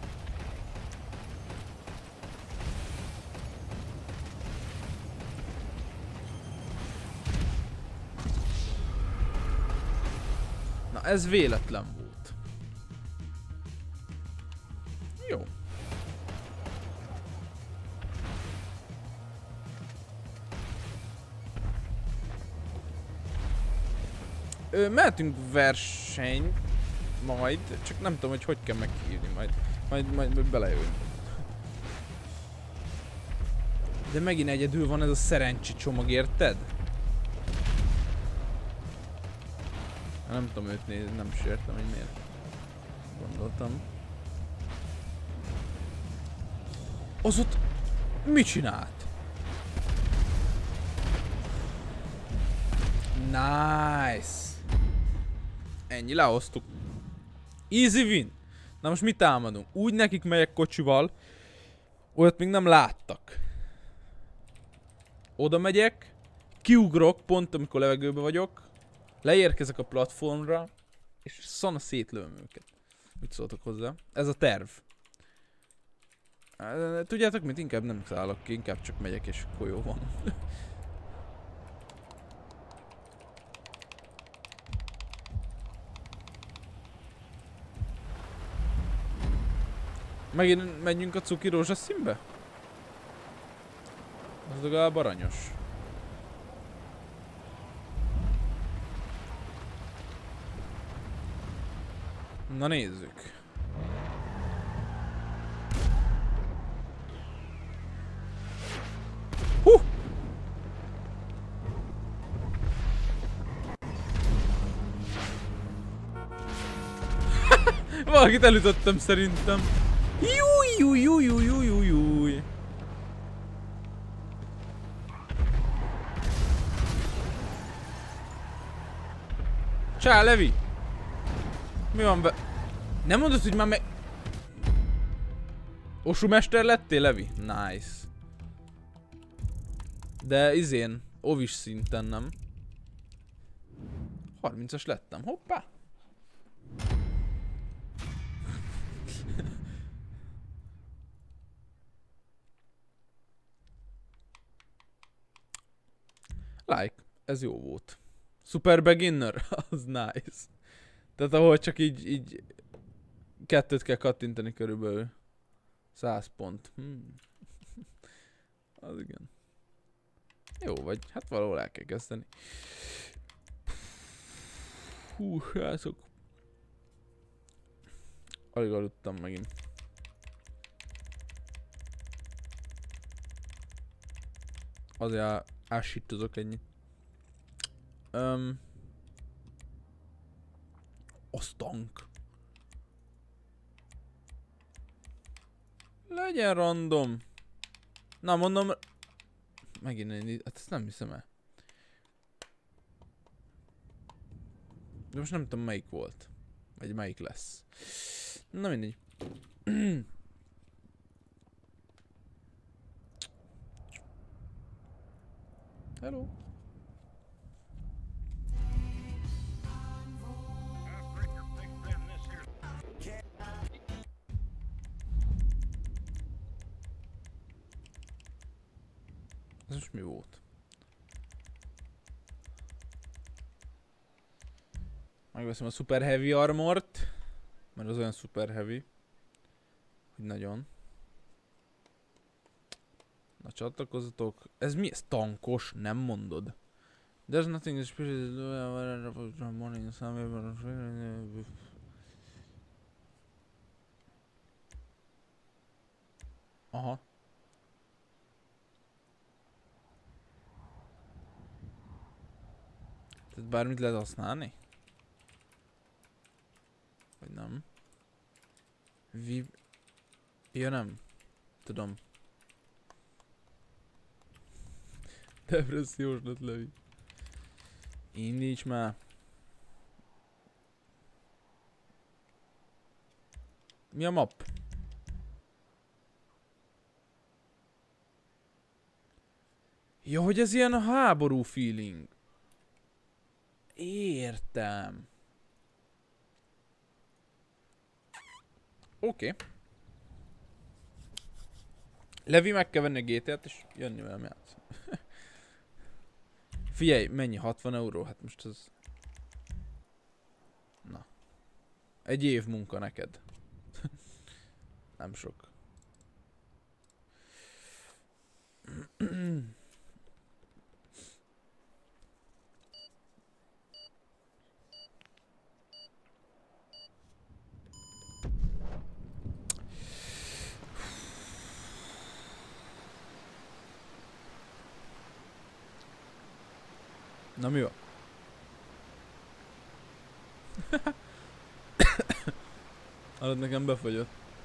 Na ez véletlen volt. Jó. Ö, mehetünk versenyt majd, csak nem tudom, hogy hogy kell meghívni, majd, majd, majd, majd belejövünk. De megint egyedül van ez a szerencsi csomag, érted? Nem tudom őt nézni, nem is értem, hogy miért gondoltam. Az ott mit csinált? Nice! Ennyi, lehoztuk. Easy win! Na most mit támadunk? Úgy nekik megyek kocsival, olyat még nem láttak. Oda megyek, kiugrok pont amikor levegőbe vagyok, leérkezek a platformra, és szana szétlövöm őket. Mit szóltok hozzá? Ez a terv. Tudjátok mit? Inkább nem szállok ki, inkább csak megyek és akkor jó van. Megint menjünk a cuki rózsaszínbe? Az legalább aranyos. Na nézzük. Hú! Valakit elütöttem szerintem. Júj, júj, júj, júj, júj, júj, júj. Csá, Levi! Mi van be? Nem mondod, hogy már meg... Osumester lettél, Levi? Nice. De izén, ovis szinten nem. harmincas lettem, hoppá! Like, ez jó volt. Super beginner? Az nice. Tehát ahol csak így, így kettőt kell kattintani körülbelül. száz pont. Hmm. Az igen. Jó vagy, hát valahol el kell kezdeni. Hú, srácok. Alig aludtam megint. Azért ássítozok ennyit. Um, az tank. Legyen random. Na mondom. Megint én, hát ezt nem hiszem el. De most nem tudom melyik volt. Vagy melyik lesz. Na mindegy. Hello. Ez most mi volt? Megveszem a Super Heavy Armort, mert az olyan Super Heavy, hogy nagyon. Na csatlakozzatok. Ez mi? Ez tankos? Nem mondod. There's nothing special. Aha. Tehát bármit lehet használni? Vagy nem? Vi... Ja nem. Tudom. Depressziós lett Levi. Indíts már. Mi a map? Ja, hogy ez ilyen háború feeling. Értem. Oké. Okay. Levi meg kell venni a gé té á-t és jönni velem játszani. Figyelj, mennyi? hatvan euró? Hát most ez... Na. Egy év munka neked. Nem sok. Na mi van? Hallod, nekem befagyott.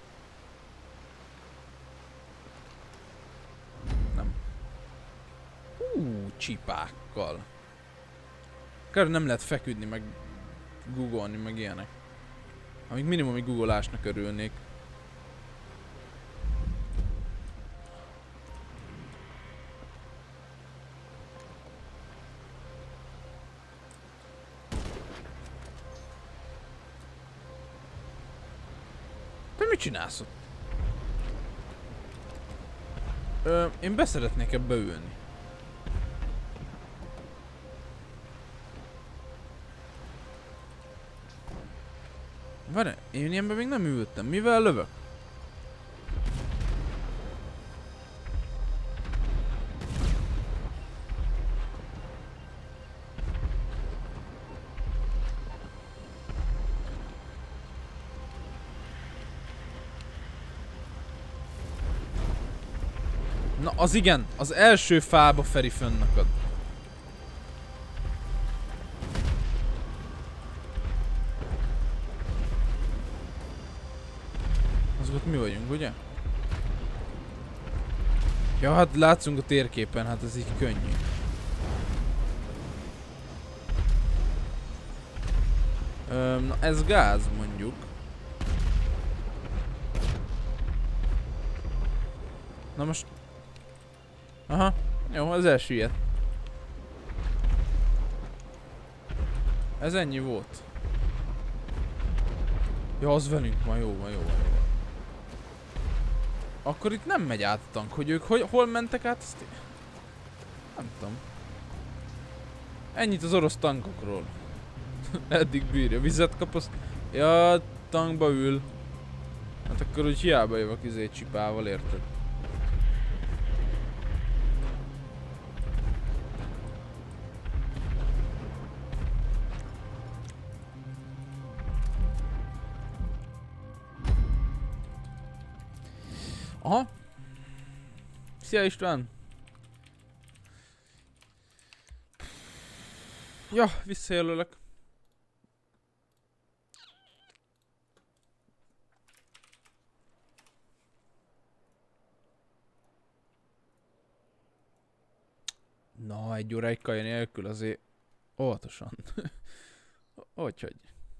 Nem. Hú, csipákkal. Kár nem lehet feküdni, meg googolni, meg ilyenek. Amíg minimum egy googolásnak örülnék. Mit csinálsz ott? Ö, én beszeretnék ebbe ülni. Várj, én ilyenben még nem ültem. Mivel lövök? Na, az igen, az első fába Feri fönnakad. Az ott mi vagyunk, ugye? Ja, hát látszunk a térképen, hát ez így könnyű. Öm, na ez gáz, mondjuk. Na most... Aha, jó, az elsüllyedt. Ez ennyi volt. Ja, az velünk van, jó van, jó van, jó van. Akkor itt nem megy át a tank, hogy ők hogy, hol mentek át, ezt... Nem tudom. Ennyit az orosz tankokról. Eddig bírja, vizet kap, azt... Ja, tankba ül. Hát akkor úgy hiába jövök izé csipával, érted? Aha. Szia István. Ja, visszajelölök. Na, egy óráig kaja nélkül azért óvatosan. Hogyhogy.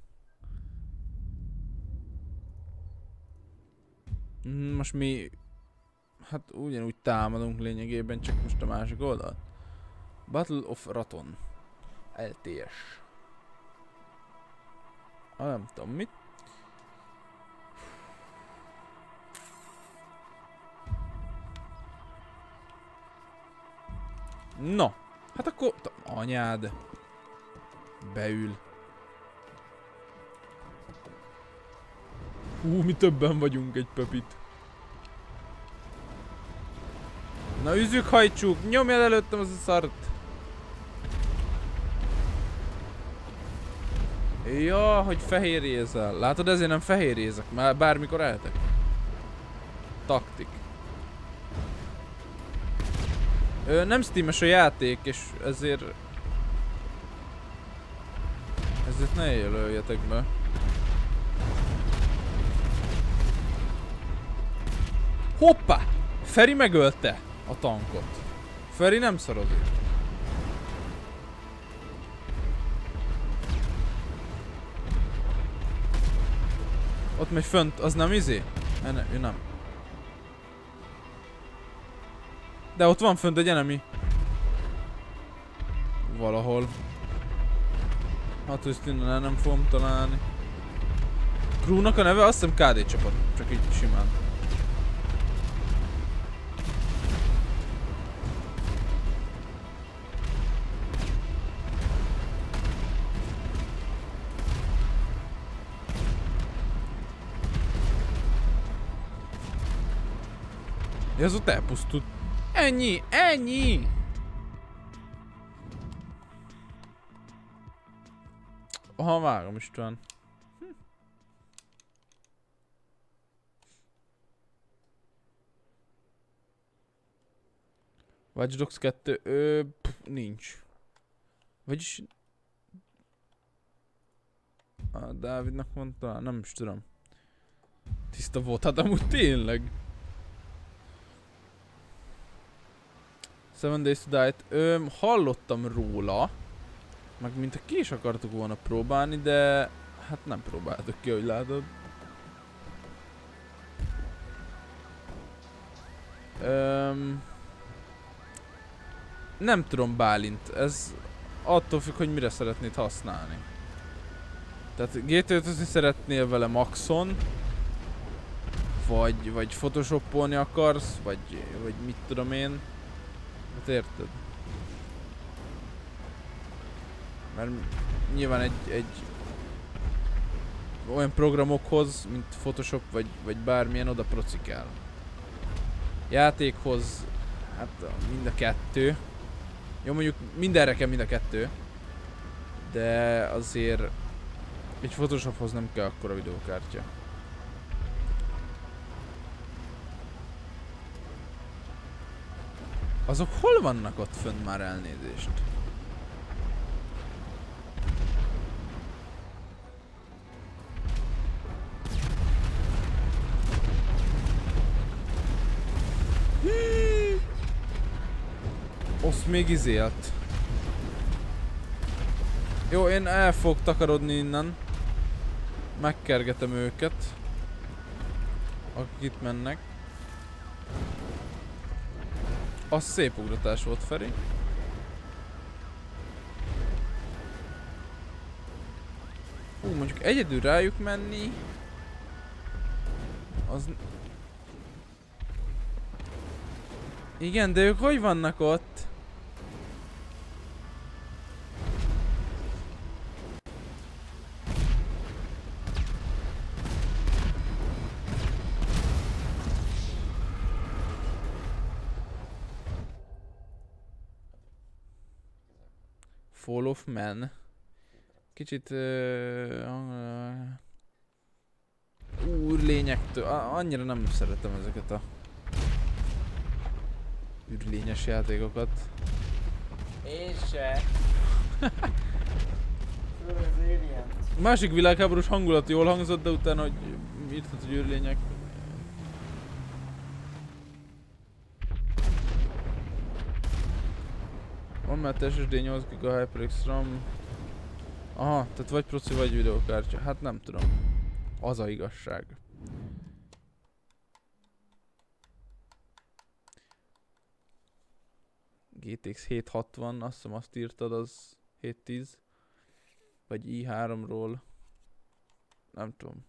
Most mi... Hát ugyanúgy támadunk lényegében, csak most a másik oldal. Battle of Raton. el té es. Ah, nem tudom mit. No, hát akkor... Anyád. Beül. Hú, mi többen vagyunk egy pöpit. Na üzzük, hajtsuk, nyomjad előttem az a szart. Ja, hogy fehérjézel. Látod, ezért nem fehérjézek, már bármikor eltek. Taktik. Ö, nem Steam-es a játék, és ezért... Ezért ne jelöljetek be. Hoppá! Feri megölte a tankot. Feri nem szarodik. Ott megy fönt, az nem izé? Ne, ne, ő nem. De ott van fönt egy enemy. Valahol. Hát ezt innen el nem fogom találni. Crewnak a neve azt hiszem ká dé csapat. Csak így simán. Ja, az ott elpusztult. Ennyi! Ennyi! Aha, vágom István. Hm. Watch Dogs kettő... Ö, pff, nincs. Vagyis... A Dávidnak van talán, nem is tudom. Tiszta volt, hát amúgy tényleg. Seven Days to Die-t. Ö, hallottam róla. Meg mint ki is akartuk volna próbálni, de hát nem próbáltuk ki, hogy látod. Öm, nem tudom, Bálint, ez attól függ, hogy mire szeretnéd használni. Tehát gé té ötözni szeretnél vele maxon, vagy, vagy photoshopolni akarsz, vagy, vagy mit tudom én. Hát érted? Mert nyilván egy, egy olyan programokhoz, mint Photoshop vagy, vagy bármilyen, oda proci kell. Játékhoz, hát mind a kettő. Jó, mondjuk mindenre kell mind a kettő. De azért egy Photoshophoz nem kell akkora videókártya. Azok hol vannak ott fönn már, elnézést? Azt még izélt. Jó, én el fogok takarodni innen. Megkergetem őket. Akik itt mennek. Az szép ugratás volt, Feri. Hú, mondjuk egyedül rájuk menni... Az... Igen, de ők hogy vannak ott? Fall of Man. Kicsit... Uh, űrlényektől... Annyira nem szeretem ezeket a... űrlényes játékokat. Én se. Másik világháborús hangulat jól hangzott, de utána, hogy írtad, hogy űrlények. Van már es es dé nyolc giga HyperX RAM. Aha, tehát vagy proci, vagy videókártya. Hát nem tudom. Az a igazság. gé té iksz hétszázhatvan, azt hiszem azt írtad, az hétszáztíz. Vagy i háromról. Nem tudom.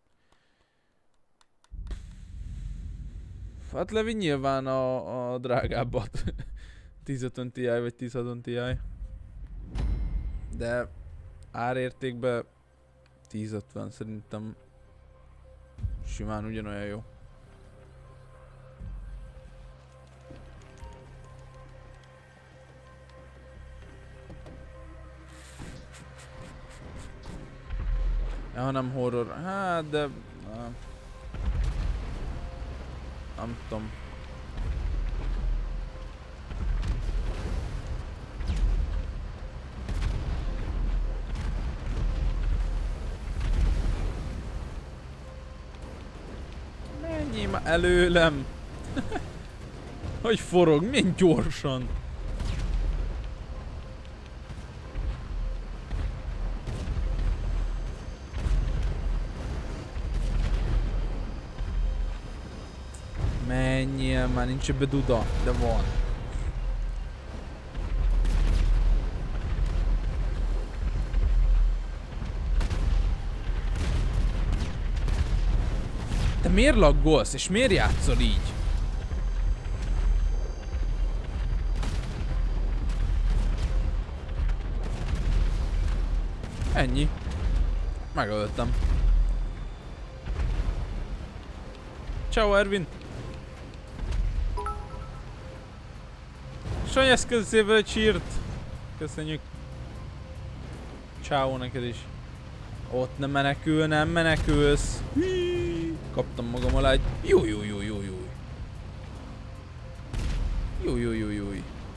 Hát Levi nyilván a, a drágábbat. tízszázötven Ti vagy tízszázhatvan Ti. De árértékben tízszázötven szerintem simán ugyanolyan jó. Ja, nem horror. Hát, de... Na, nem tudom. Menjél már előlem! Hogy forog? Milyen gyorsan! Menjél már, nincs ebbe duda, de van. Te miért laggolsz, és miért játszol így? Ennyi. Megöltem. Ciao Ervin. Sanyasz, köszönöm szépen a cheert. Köszönjük. Ciao neked is. Ott nem menekül, nem menekülsz. Hí, kaptam magam alá egy... Jó, jó, jó, jó, jó. Jó, jó, jó, jó.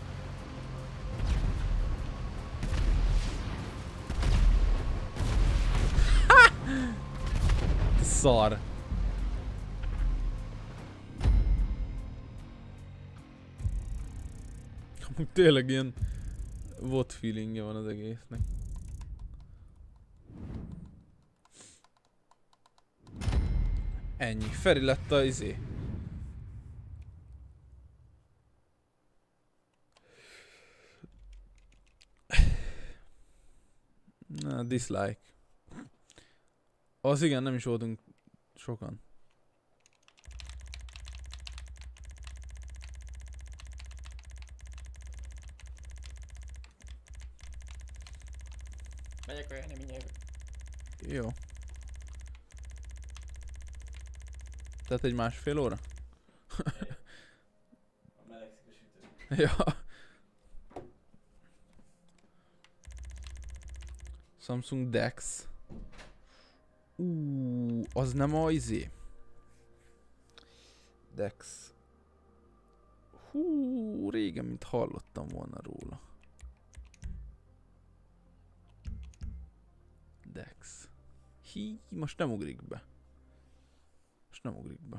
Ha! Szar. Tényleg ilyen what feelingje van az egésznek. Ennyi. Feri lett a izé. Na, dislike. Az igen, nem is voltunk sokan. Megyek olyan, nem mindjárt. Jó. Tehát egy másfél óra? A melegszik a sütő. Ja. Samsung Dex. Ú, az nem a izé. Dex. Hú, régen, mint hallottam volna róla. Dex. Hí, most nem ugrik be. Most nem ugrik be.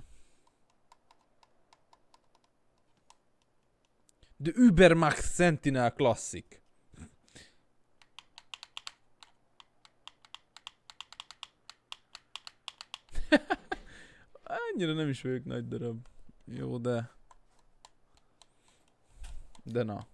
The Ubermax Sentinel Classic. Annyira nem is vagyok nagy darab. Jó, de... De na.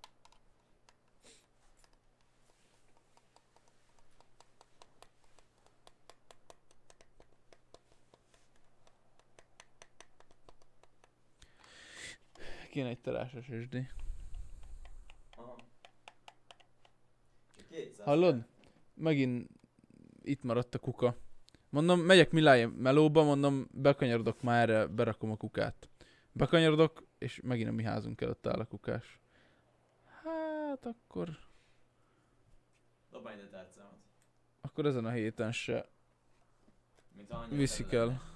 Kéne egy terásos es dé. Aha. kétszáz. Hallod? Megint itt maradt a kuka. Mondom, megyek Milály melóba, mondom, bekanyarodok már erre, berakom a kukát. Bekanyarodok, és megint a mi házunk előtt áll a kukás. Hát akkor... Dobálj ide tárcámat. Akkor ezen a héten se Mint annyira viszik terület. el.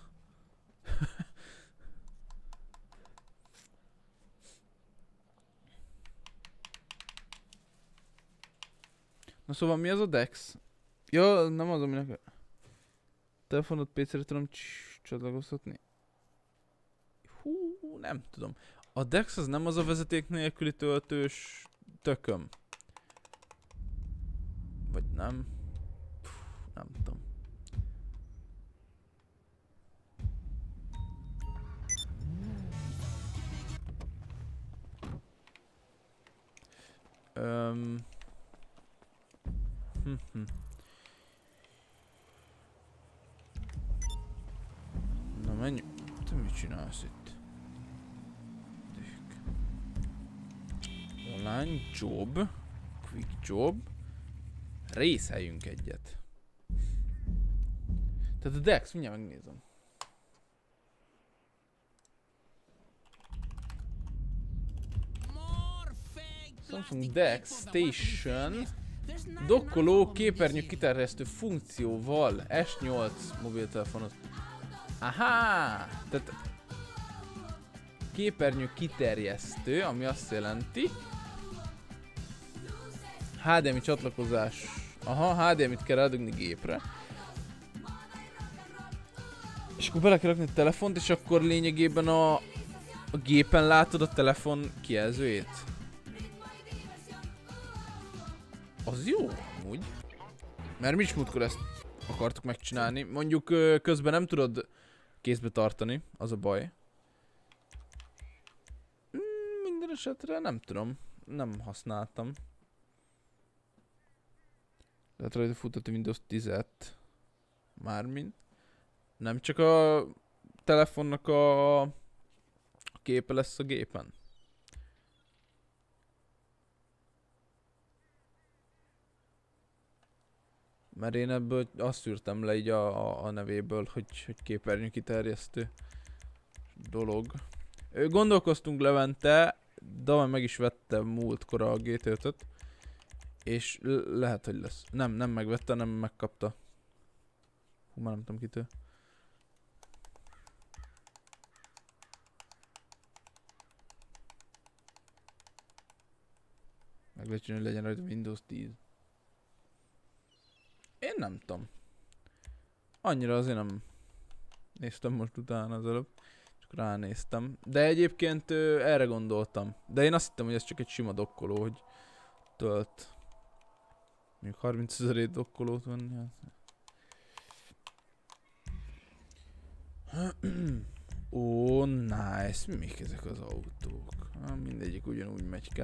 Na szóval mi az a Dex? Ja, nem az, aminek... Telefonot pé cére tudom csatlakoztatni? Hú, nem tudom. A Dex az nem az a vezeték nélküli töltős tököm. Vagy nem? Puh, nem tudom. Öm... Hm -hm. Na menj... Te mit csinálsz itt? Online job. Quick job. Részeljünk egyet. Tehát a Dex, mindjárt megnézem. Samsung Dex Station. Dokkoló képernyő kiterjesztő funkcióval. S nyolc mobiltelefonot. Aha! Tehát képernyő kiterjesztő, ami azt jelenti. há dé em i csatlakozás. Aha, há dé em i-t kell eldugni gépre. És akkor bele kell rakni a telefont, és akkor lényegében a, a gépen látod a telefon kijelzőjét. Az jó, amúgy. Mert mi is múltkor ezt akartuk megcsinálni. Mondjuk közben nem tudod kézbe tartani, az a baj. Minden esetre nem tudom, nem használtam. Lehet rajta futtatni Windows tízet. Mármint. Nem csak a telefonnak a képe lesz a gépen. Mert én ebből azt szűrtem le így a, a, a nevéből, hogy, hogy képernyő kiterjesztő dolog. Gondolkoztunk Levente, de majd meg is vettem múltkor a gé té ötöt. És lehet, hogy lesz. Nem, nem megvette, nem megkapta. Hú, már nem tudom kitől. Meg lehet csinálni, hogy legyen rajta Windows tíz. Én nem tudom. Annyira azért nem néztem most utána az előbb. Csak ránéztem. De egyébként ö, erre gondoltam. De én azt hittem, hogy ez csak egy sima dokkoló, hogy tölt. Mondjuk harmincezerét dokkolót venni. Ó, nice. Mik ezek az autók? Ha, mindegyik ugyanúgy megy kell.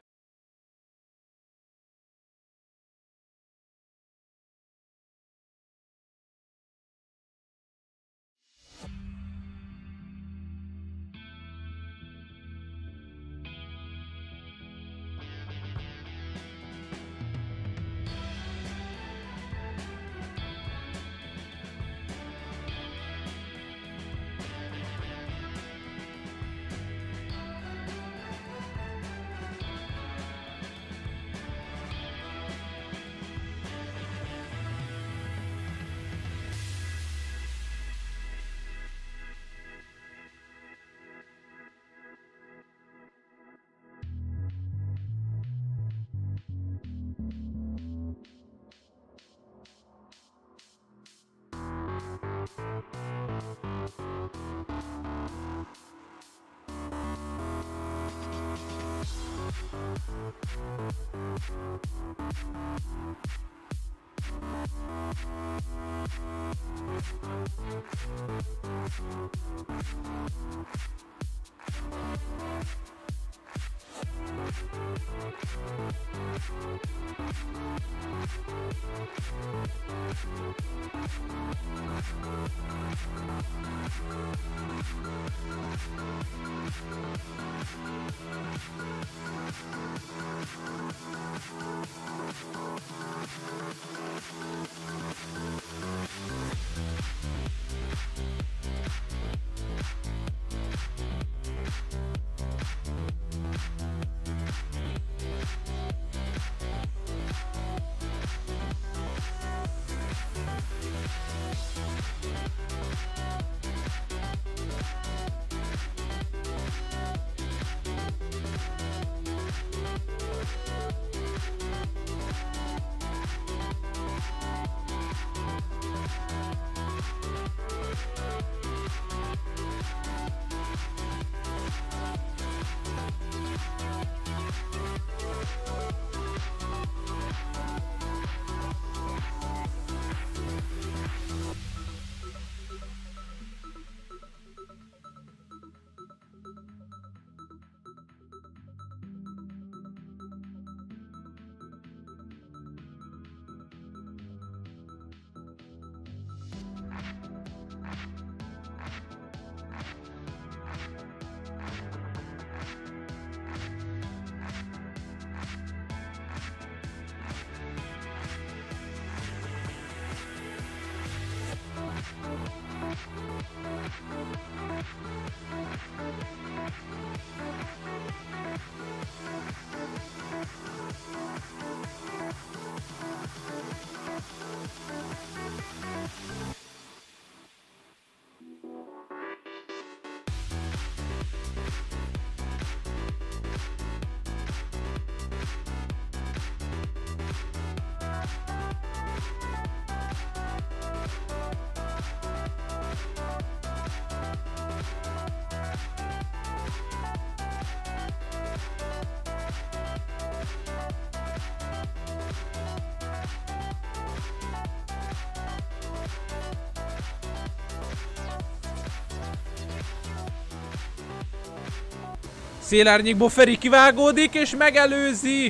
Szélárnyékból Feri kivágódik és megelőzi!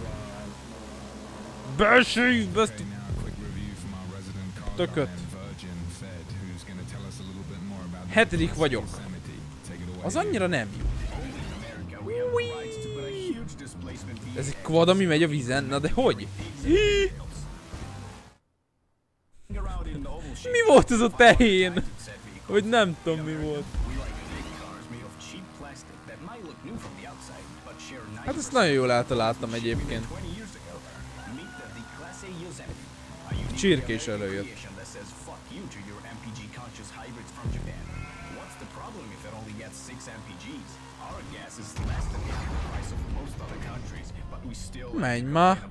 Belső! Ezt tököt. Hetedik vagyok. Az annyira nem jó. Ez egy quad, ami megy a vízen? Na de hogy? Mi volt ez a tehén? Hogy nem tudom mi volt. Hát ezt nagyon jól eltaláltam egyébként. Csirkés előjött. Menj már!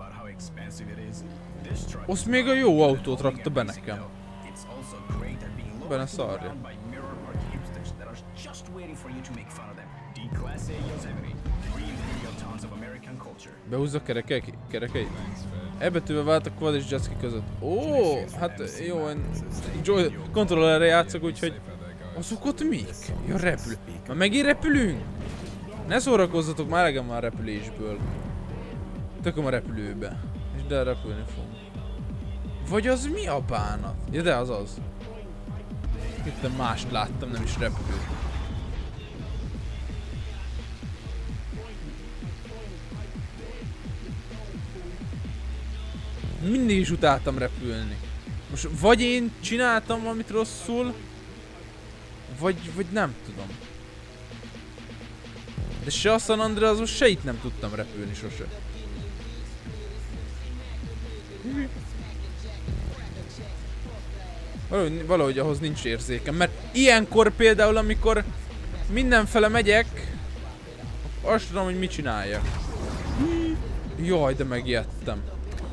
Azt még a jó autót rakta be nekem. Benne szarja. Behúzza kerekei? kerekei? E-betűvel vált a quad és jetski között. Ó, hát jó, én Joy kontrollerre játszok, úgyhogy... Azok ott mik? Ja, repül. Már megint repülünk? Ne szórakozzatok, már elegem már repülésből. Tököm a repülőbe. És de repülni fog. Vagy az mi a bánat? Ja, de az az. Itt mást láttam, nem is repülőt. Mindig is utáltam repülni. Most vagy én csináltam valamit rosszul, vagy, vagy nem tudom. De se a San Andreasban, se itt nem tudtam repülni sose. Valahogy, valahogy ahhoz nincs érzékem, mert ilyenkor például, amikor mindenfele megyek, azt tudom, hogy mit csináljak. Jaj, de megijedtem.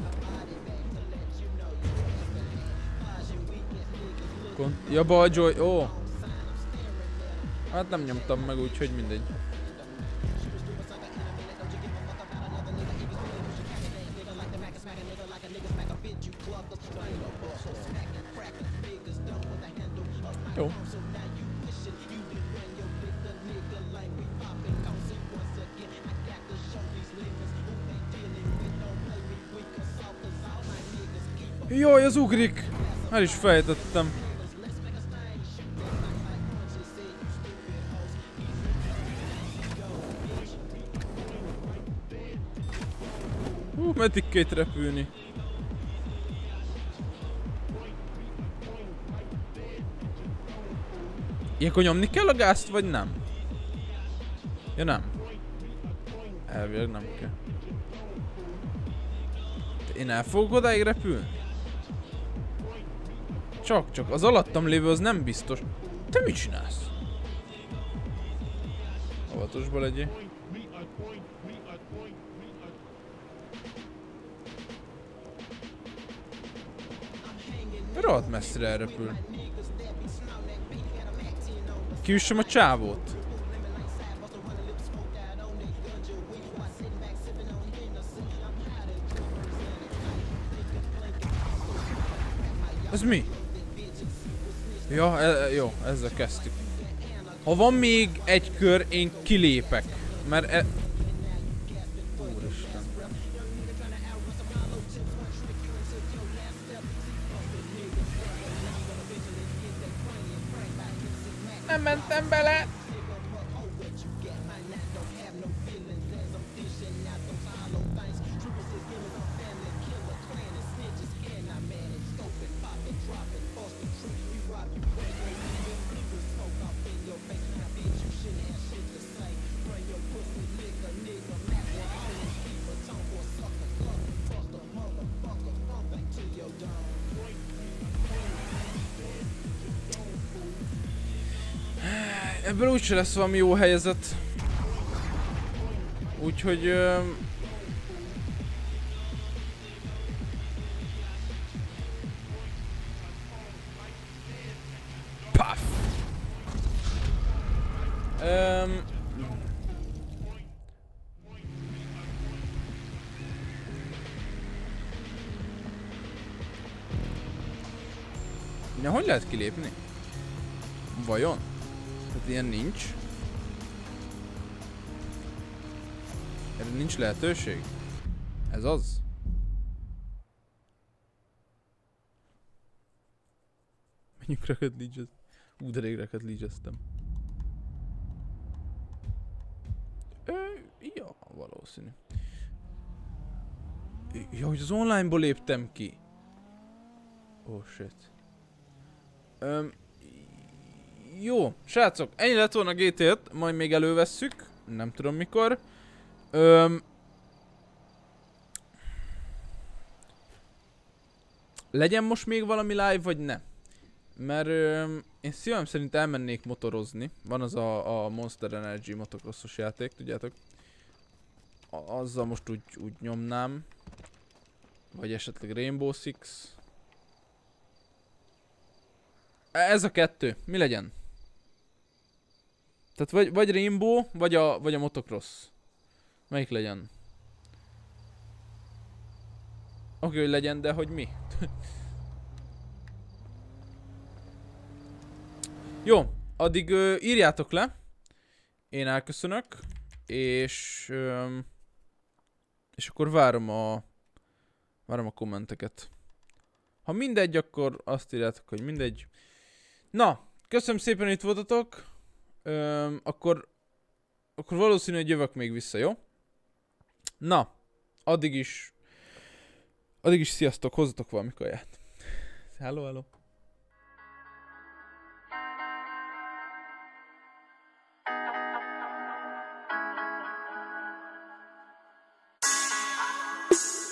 Ja, Baljoy, ó. Hát nem nyomtam meg, úgyhogy mindegy. Jó. Jaj, az ugrik! El is fejtettem. Hú, meddig két repülni. Ilyenkor nyomni kell a gázt, vagy nem? Ja, nem. Elvileg nem kell. Én el fogok odáig repülni? Csak, csak. Az alattam lévő az nem biztos. Te mit csinálsz? Óvatosba legyél. Rohadt messzire elrepül. Kiüssem a csávót. Ez mi? Ja, e jó, ezzel kezdtük. Ha van még egy kör, én kilépek. Mert e... Úristen. Nem mentem bele! Ebből úgyse lesz valami jó helyzet. Úgyhogy... Uh... Paf! Um... Na, hogy lehet kilépni? Vajon? Tehát ilyen nincs. nincs lehetőség? Ez az? Menjünk Rocket League-ezni. Ú, de rég Rocket League-eztem. Ja, valószínű. Ja, hogy az online-ból léptem ki. Oh shit. Öm, jó, srácok, ennyi lett volna gé té öt, majd még elővesszük. Nem tudom mikor. Öm, legyen most még valami live, vagy ne? Mert öm, én szívem szerint elmennék motorozni. Van az a, a Monster Energy motocrossos játék, tudjátok? A, azzal most úgy, úgy nyomnám. Vagy esetleg Rainbow Six. Ez a kettő. Mi legyen? Tehát vagy, vagy Rainbow, vagy a, vagy a motocross. Melyik legyen? Oké, okay, hogy legyen, de hogy mi? Jó, addig ö, írjátok le. Én elköszönök. És... Ö, és akkor várom a... Várom a kommenteket. Ha mindegy, akkor azt írjátok, hogy mindegy. Na, köszönöm szépen, hogy itt voltatok. Ö, akkor... Akkor valószínű, hogy jövök még vissza, jó? Na, addig is... Addig is sziasztok, hozzatok valami kaját. Hello, hello. You